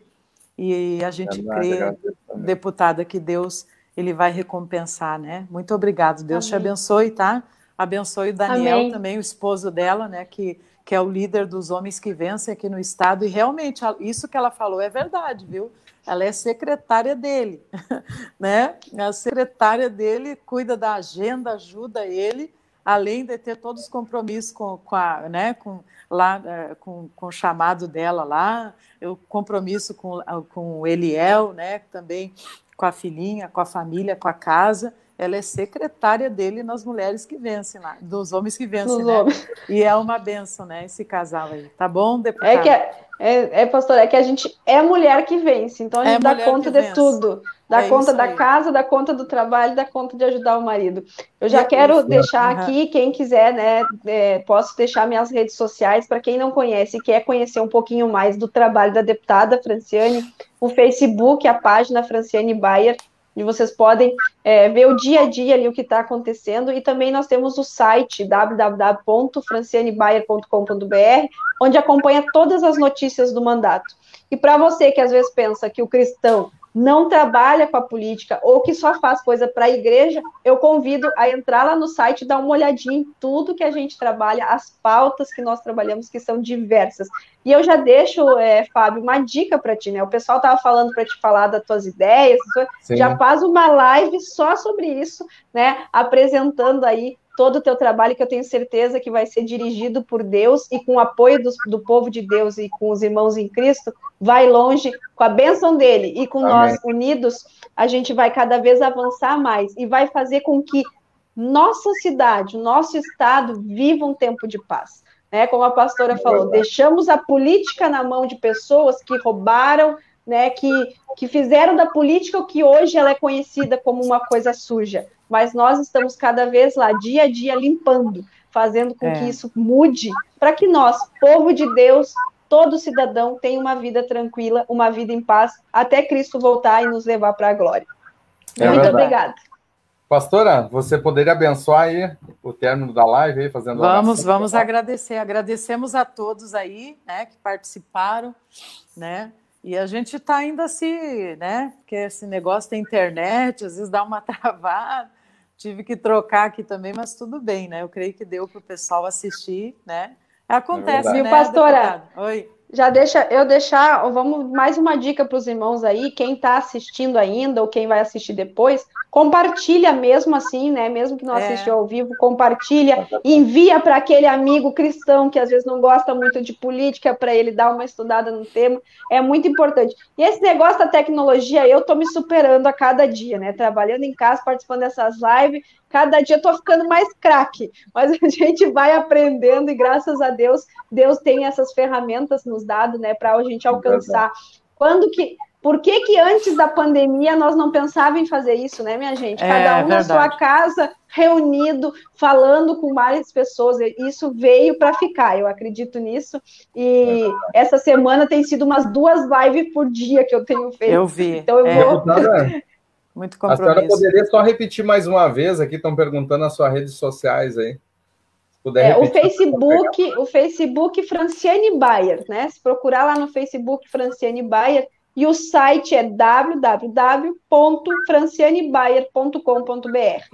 E a gente crê, deputada, que Deus ele vai recompensar, né? Muito obrigado. Deus Amém. Te abençoe, tá? Abençoe o Daniel Amém. Também, o esposo dela, né? Que, que é o líder dos homens que vencem aqui no estado. E realmente, isso que ela falou é verdade, viu? Ela é secretária dele, né? A secretária dele cuida da agenda, ajuda ele, além de ter todos os compromissos com, com, a, né, com, lá, com, com o chamado dela lá, o compromisso com, com o Eliel, né, também com a filhinha, com a família, com a casa. Ela é secretária dele nas mulheres que vencem lá, dos homens que vencem, Nos né? Homens. E é uma bênção, né, esse casal aí. Tá bom, deputada? É que, é, é, pastor, é que a gente é mulher que vence, então a gente é dá conta de vence. Tudo. Dá é conta da casa, dá conta do trabalho, dá conta de ajudar o marido. Eu já é quero isso. deixar uhum. aqui, quem quiser, né, é, posso deixar minhas redes sociais, para quem não conhece e quer conhecer um pouquinho mais do trabalho da deputada Franciane, o Facebook, a página Franciane Bayer, e vocês podem é, ver o dia a dia ali, o que está acontecendo, e também nós temos o site w w w ponto franciane bayer ponto com ponto b r, onde acompanha todas as notícias do mandato. E para você que às vezes pensa que o cristão não trabalha com a política ou que só faz coisa para a igreja, eu convido a entrar lá no site e dar uma olhadinha em tudo que a gente trabalha, as pautas que nós trabalhamos, que são diversas. E eu já deixo, é, Fábio, uma dica para ti, né? O pessoal estava falando para te falar das tuas ideias, Sim. já faz uma live só sobre isso, né? Apresentando aí todo o teu trabalho, que eu tenho certeza que vai ser dirigido por Deus e com o apoio do, do povo de Deus e com os irmãos em Cristo, vai longe, com a bênção dele e com Amém. Nós unidos, a gente vai cada vez avançar mais e vai fazer com que nossa cidade, o nosso estado viva um tempo de paz. Né? Como a pastora falou, deixamos a política na mão de pessoas que roubaram, né, que, que fizeram da política o que hoje ela é conhecida como uma coisa suja. Mas nós estamos cada vez lá, dia a dia, limpando, fazendo com é. que isso mude, para que nós, povo de Deus, todo cidadão, tenha uma vida tranquila, uma vida em paz, até Cristo voltar e nos levar para a glória. É Muito verdade. Obrigada. Pastora, você poderia abençoar aí o término da live, aí, fazendo Vamos, oração, vamos tá? agradecer. Agradecemos a todos aí, né, que participaram, né? E a gente está ainda assim, né? Porque esse negócio da internet, às vezes dá uma travada. Tive que trocar aqui também, mas tudo bem, né? Eu creio que deu para o pessoal assistir, né? Acontece, é né, pastora? Deputada? Oi. Já deixa eu deixar, vamos mais uma dica para os irmãos aí, quem está assistindo ainda ou quem vai assistir depois, compartilha mesmo assim, né? Mesmo que não é. assistiu ao vivo, compartilha, envia para aquele amigo cristão que às vezes não gosta muito de política, para ele dar uma estudada no tema, é muito importante. E esse negócio da tecnologia, eu estou me superando a cada dia, né? Trabalhando em casa, participando dessas lives, cada dia eu estou ficando mais craque, mas a gente vai aprendendo e graças a Deus, Deus tem essas ferramentas nos dado, né, para a gente alcançar. Quando que, por que que antes da pandemia nós não pensávamos em fazer isso, né, minha gente? Cada é, um verdade. na sua casa, reunido, falando com várias pessoas. Isso veio para ficar, eu acredito nisso. E é essa semana tem sido umas duas lives por dia que eu tenho feito. Eu vi. Então eu é. vou... Muito compromisso. A senhora poderia só repetir mais uma vez aqui, estão perguntando as suas redes sociais aí. É, o Facebook, o Facebook Franciane Bayer, né? Se procurar lá no Facebook Franciane Bayer, e o site é w w w ponto franciane bayer ponto com ponto b r.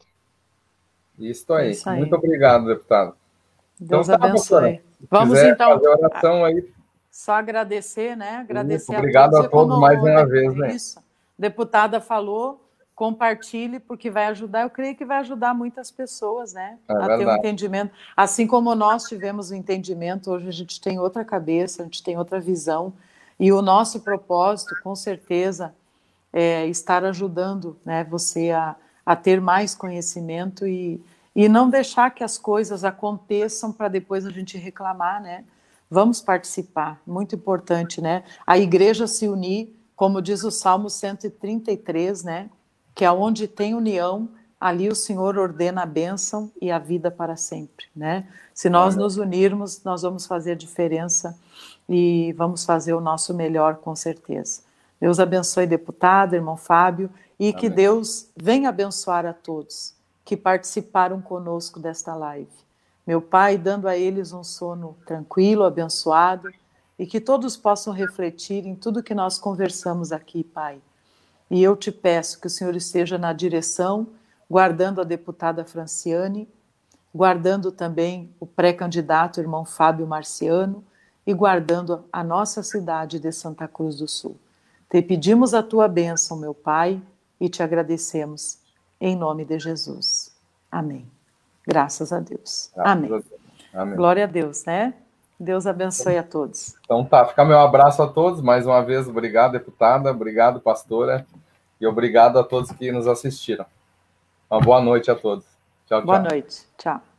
Isso aí. Isso aí. Muito obrigado, deputado. Deus então, tá, abençoe. Vamos então fazer a oração aí. Só agradecer, né? Agradecer Muito obrigado a todos, a todos mais uma vez, né? Isso. Deputada falou. Compartilhe, porque vai ajudar, eu creio que vai ajudar muitas pessoas, né? É a verdade. ter um entendimento. Assim como nós tivemos um entendimento, hoje a gente tem outra cabeça, a gente tem outra visão, e o nosso propósito, com certeza, é estar ajudando, né, você a, a ter mais conhecimento e, e não deixar que as coisas aconteçam para depois a gente reclamar, né? Vamos participar, muito importante, né? A igreja se unir, como diz o Salmo cento e trinta e três, né? Que aonde tem união, ali o Senhor ordena a bênção e a vida para sempre, né? Se nós Amém. nos unirmos, nós vamos fazer a diferença e vamos fazer o nosso melhor, com certeza. Deus abençoe, deputado, irmão Fábio, e Amém. que Deus venha abençoar a todos que participaram conosco desta live. Meu Pai, dando a eles um sono tranquilo, abençoado, e que todos possam refletir em tudo que nós conversamos aqui, Pai. E eu te peço que o Senhor esteja na direção, guardando a deputada Franciane, guardando também o pré-candidato irmão Fábio Marciano e guardando a nossa cidade de Santa Cruz do Sul. Te pedimos a tua bênção, meu Pai, e te agradecemos em nome de Jesus. Amém. Graças a Deus. Graças Amém. A Deus. Amém. Glória a Deus, né? Deus abençoe a todos. Então tá, fica meu abraço a todos. Mais uma vez, obrigado, deputada, obrigado, pastora, e obrigado a todos que nos assistiram. Uma boa noite a todos. Tchau, tchau. Boa noite. Tchau.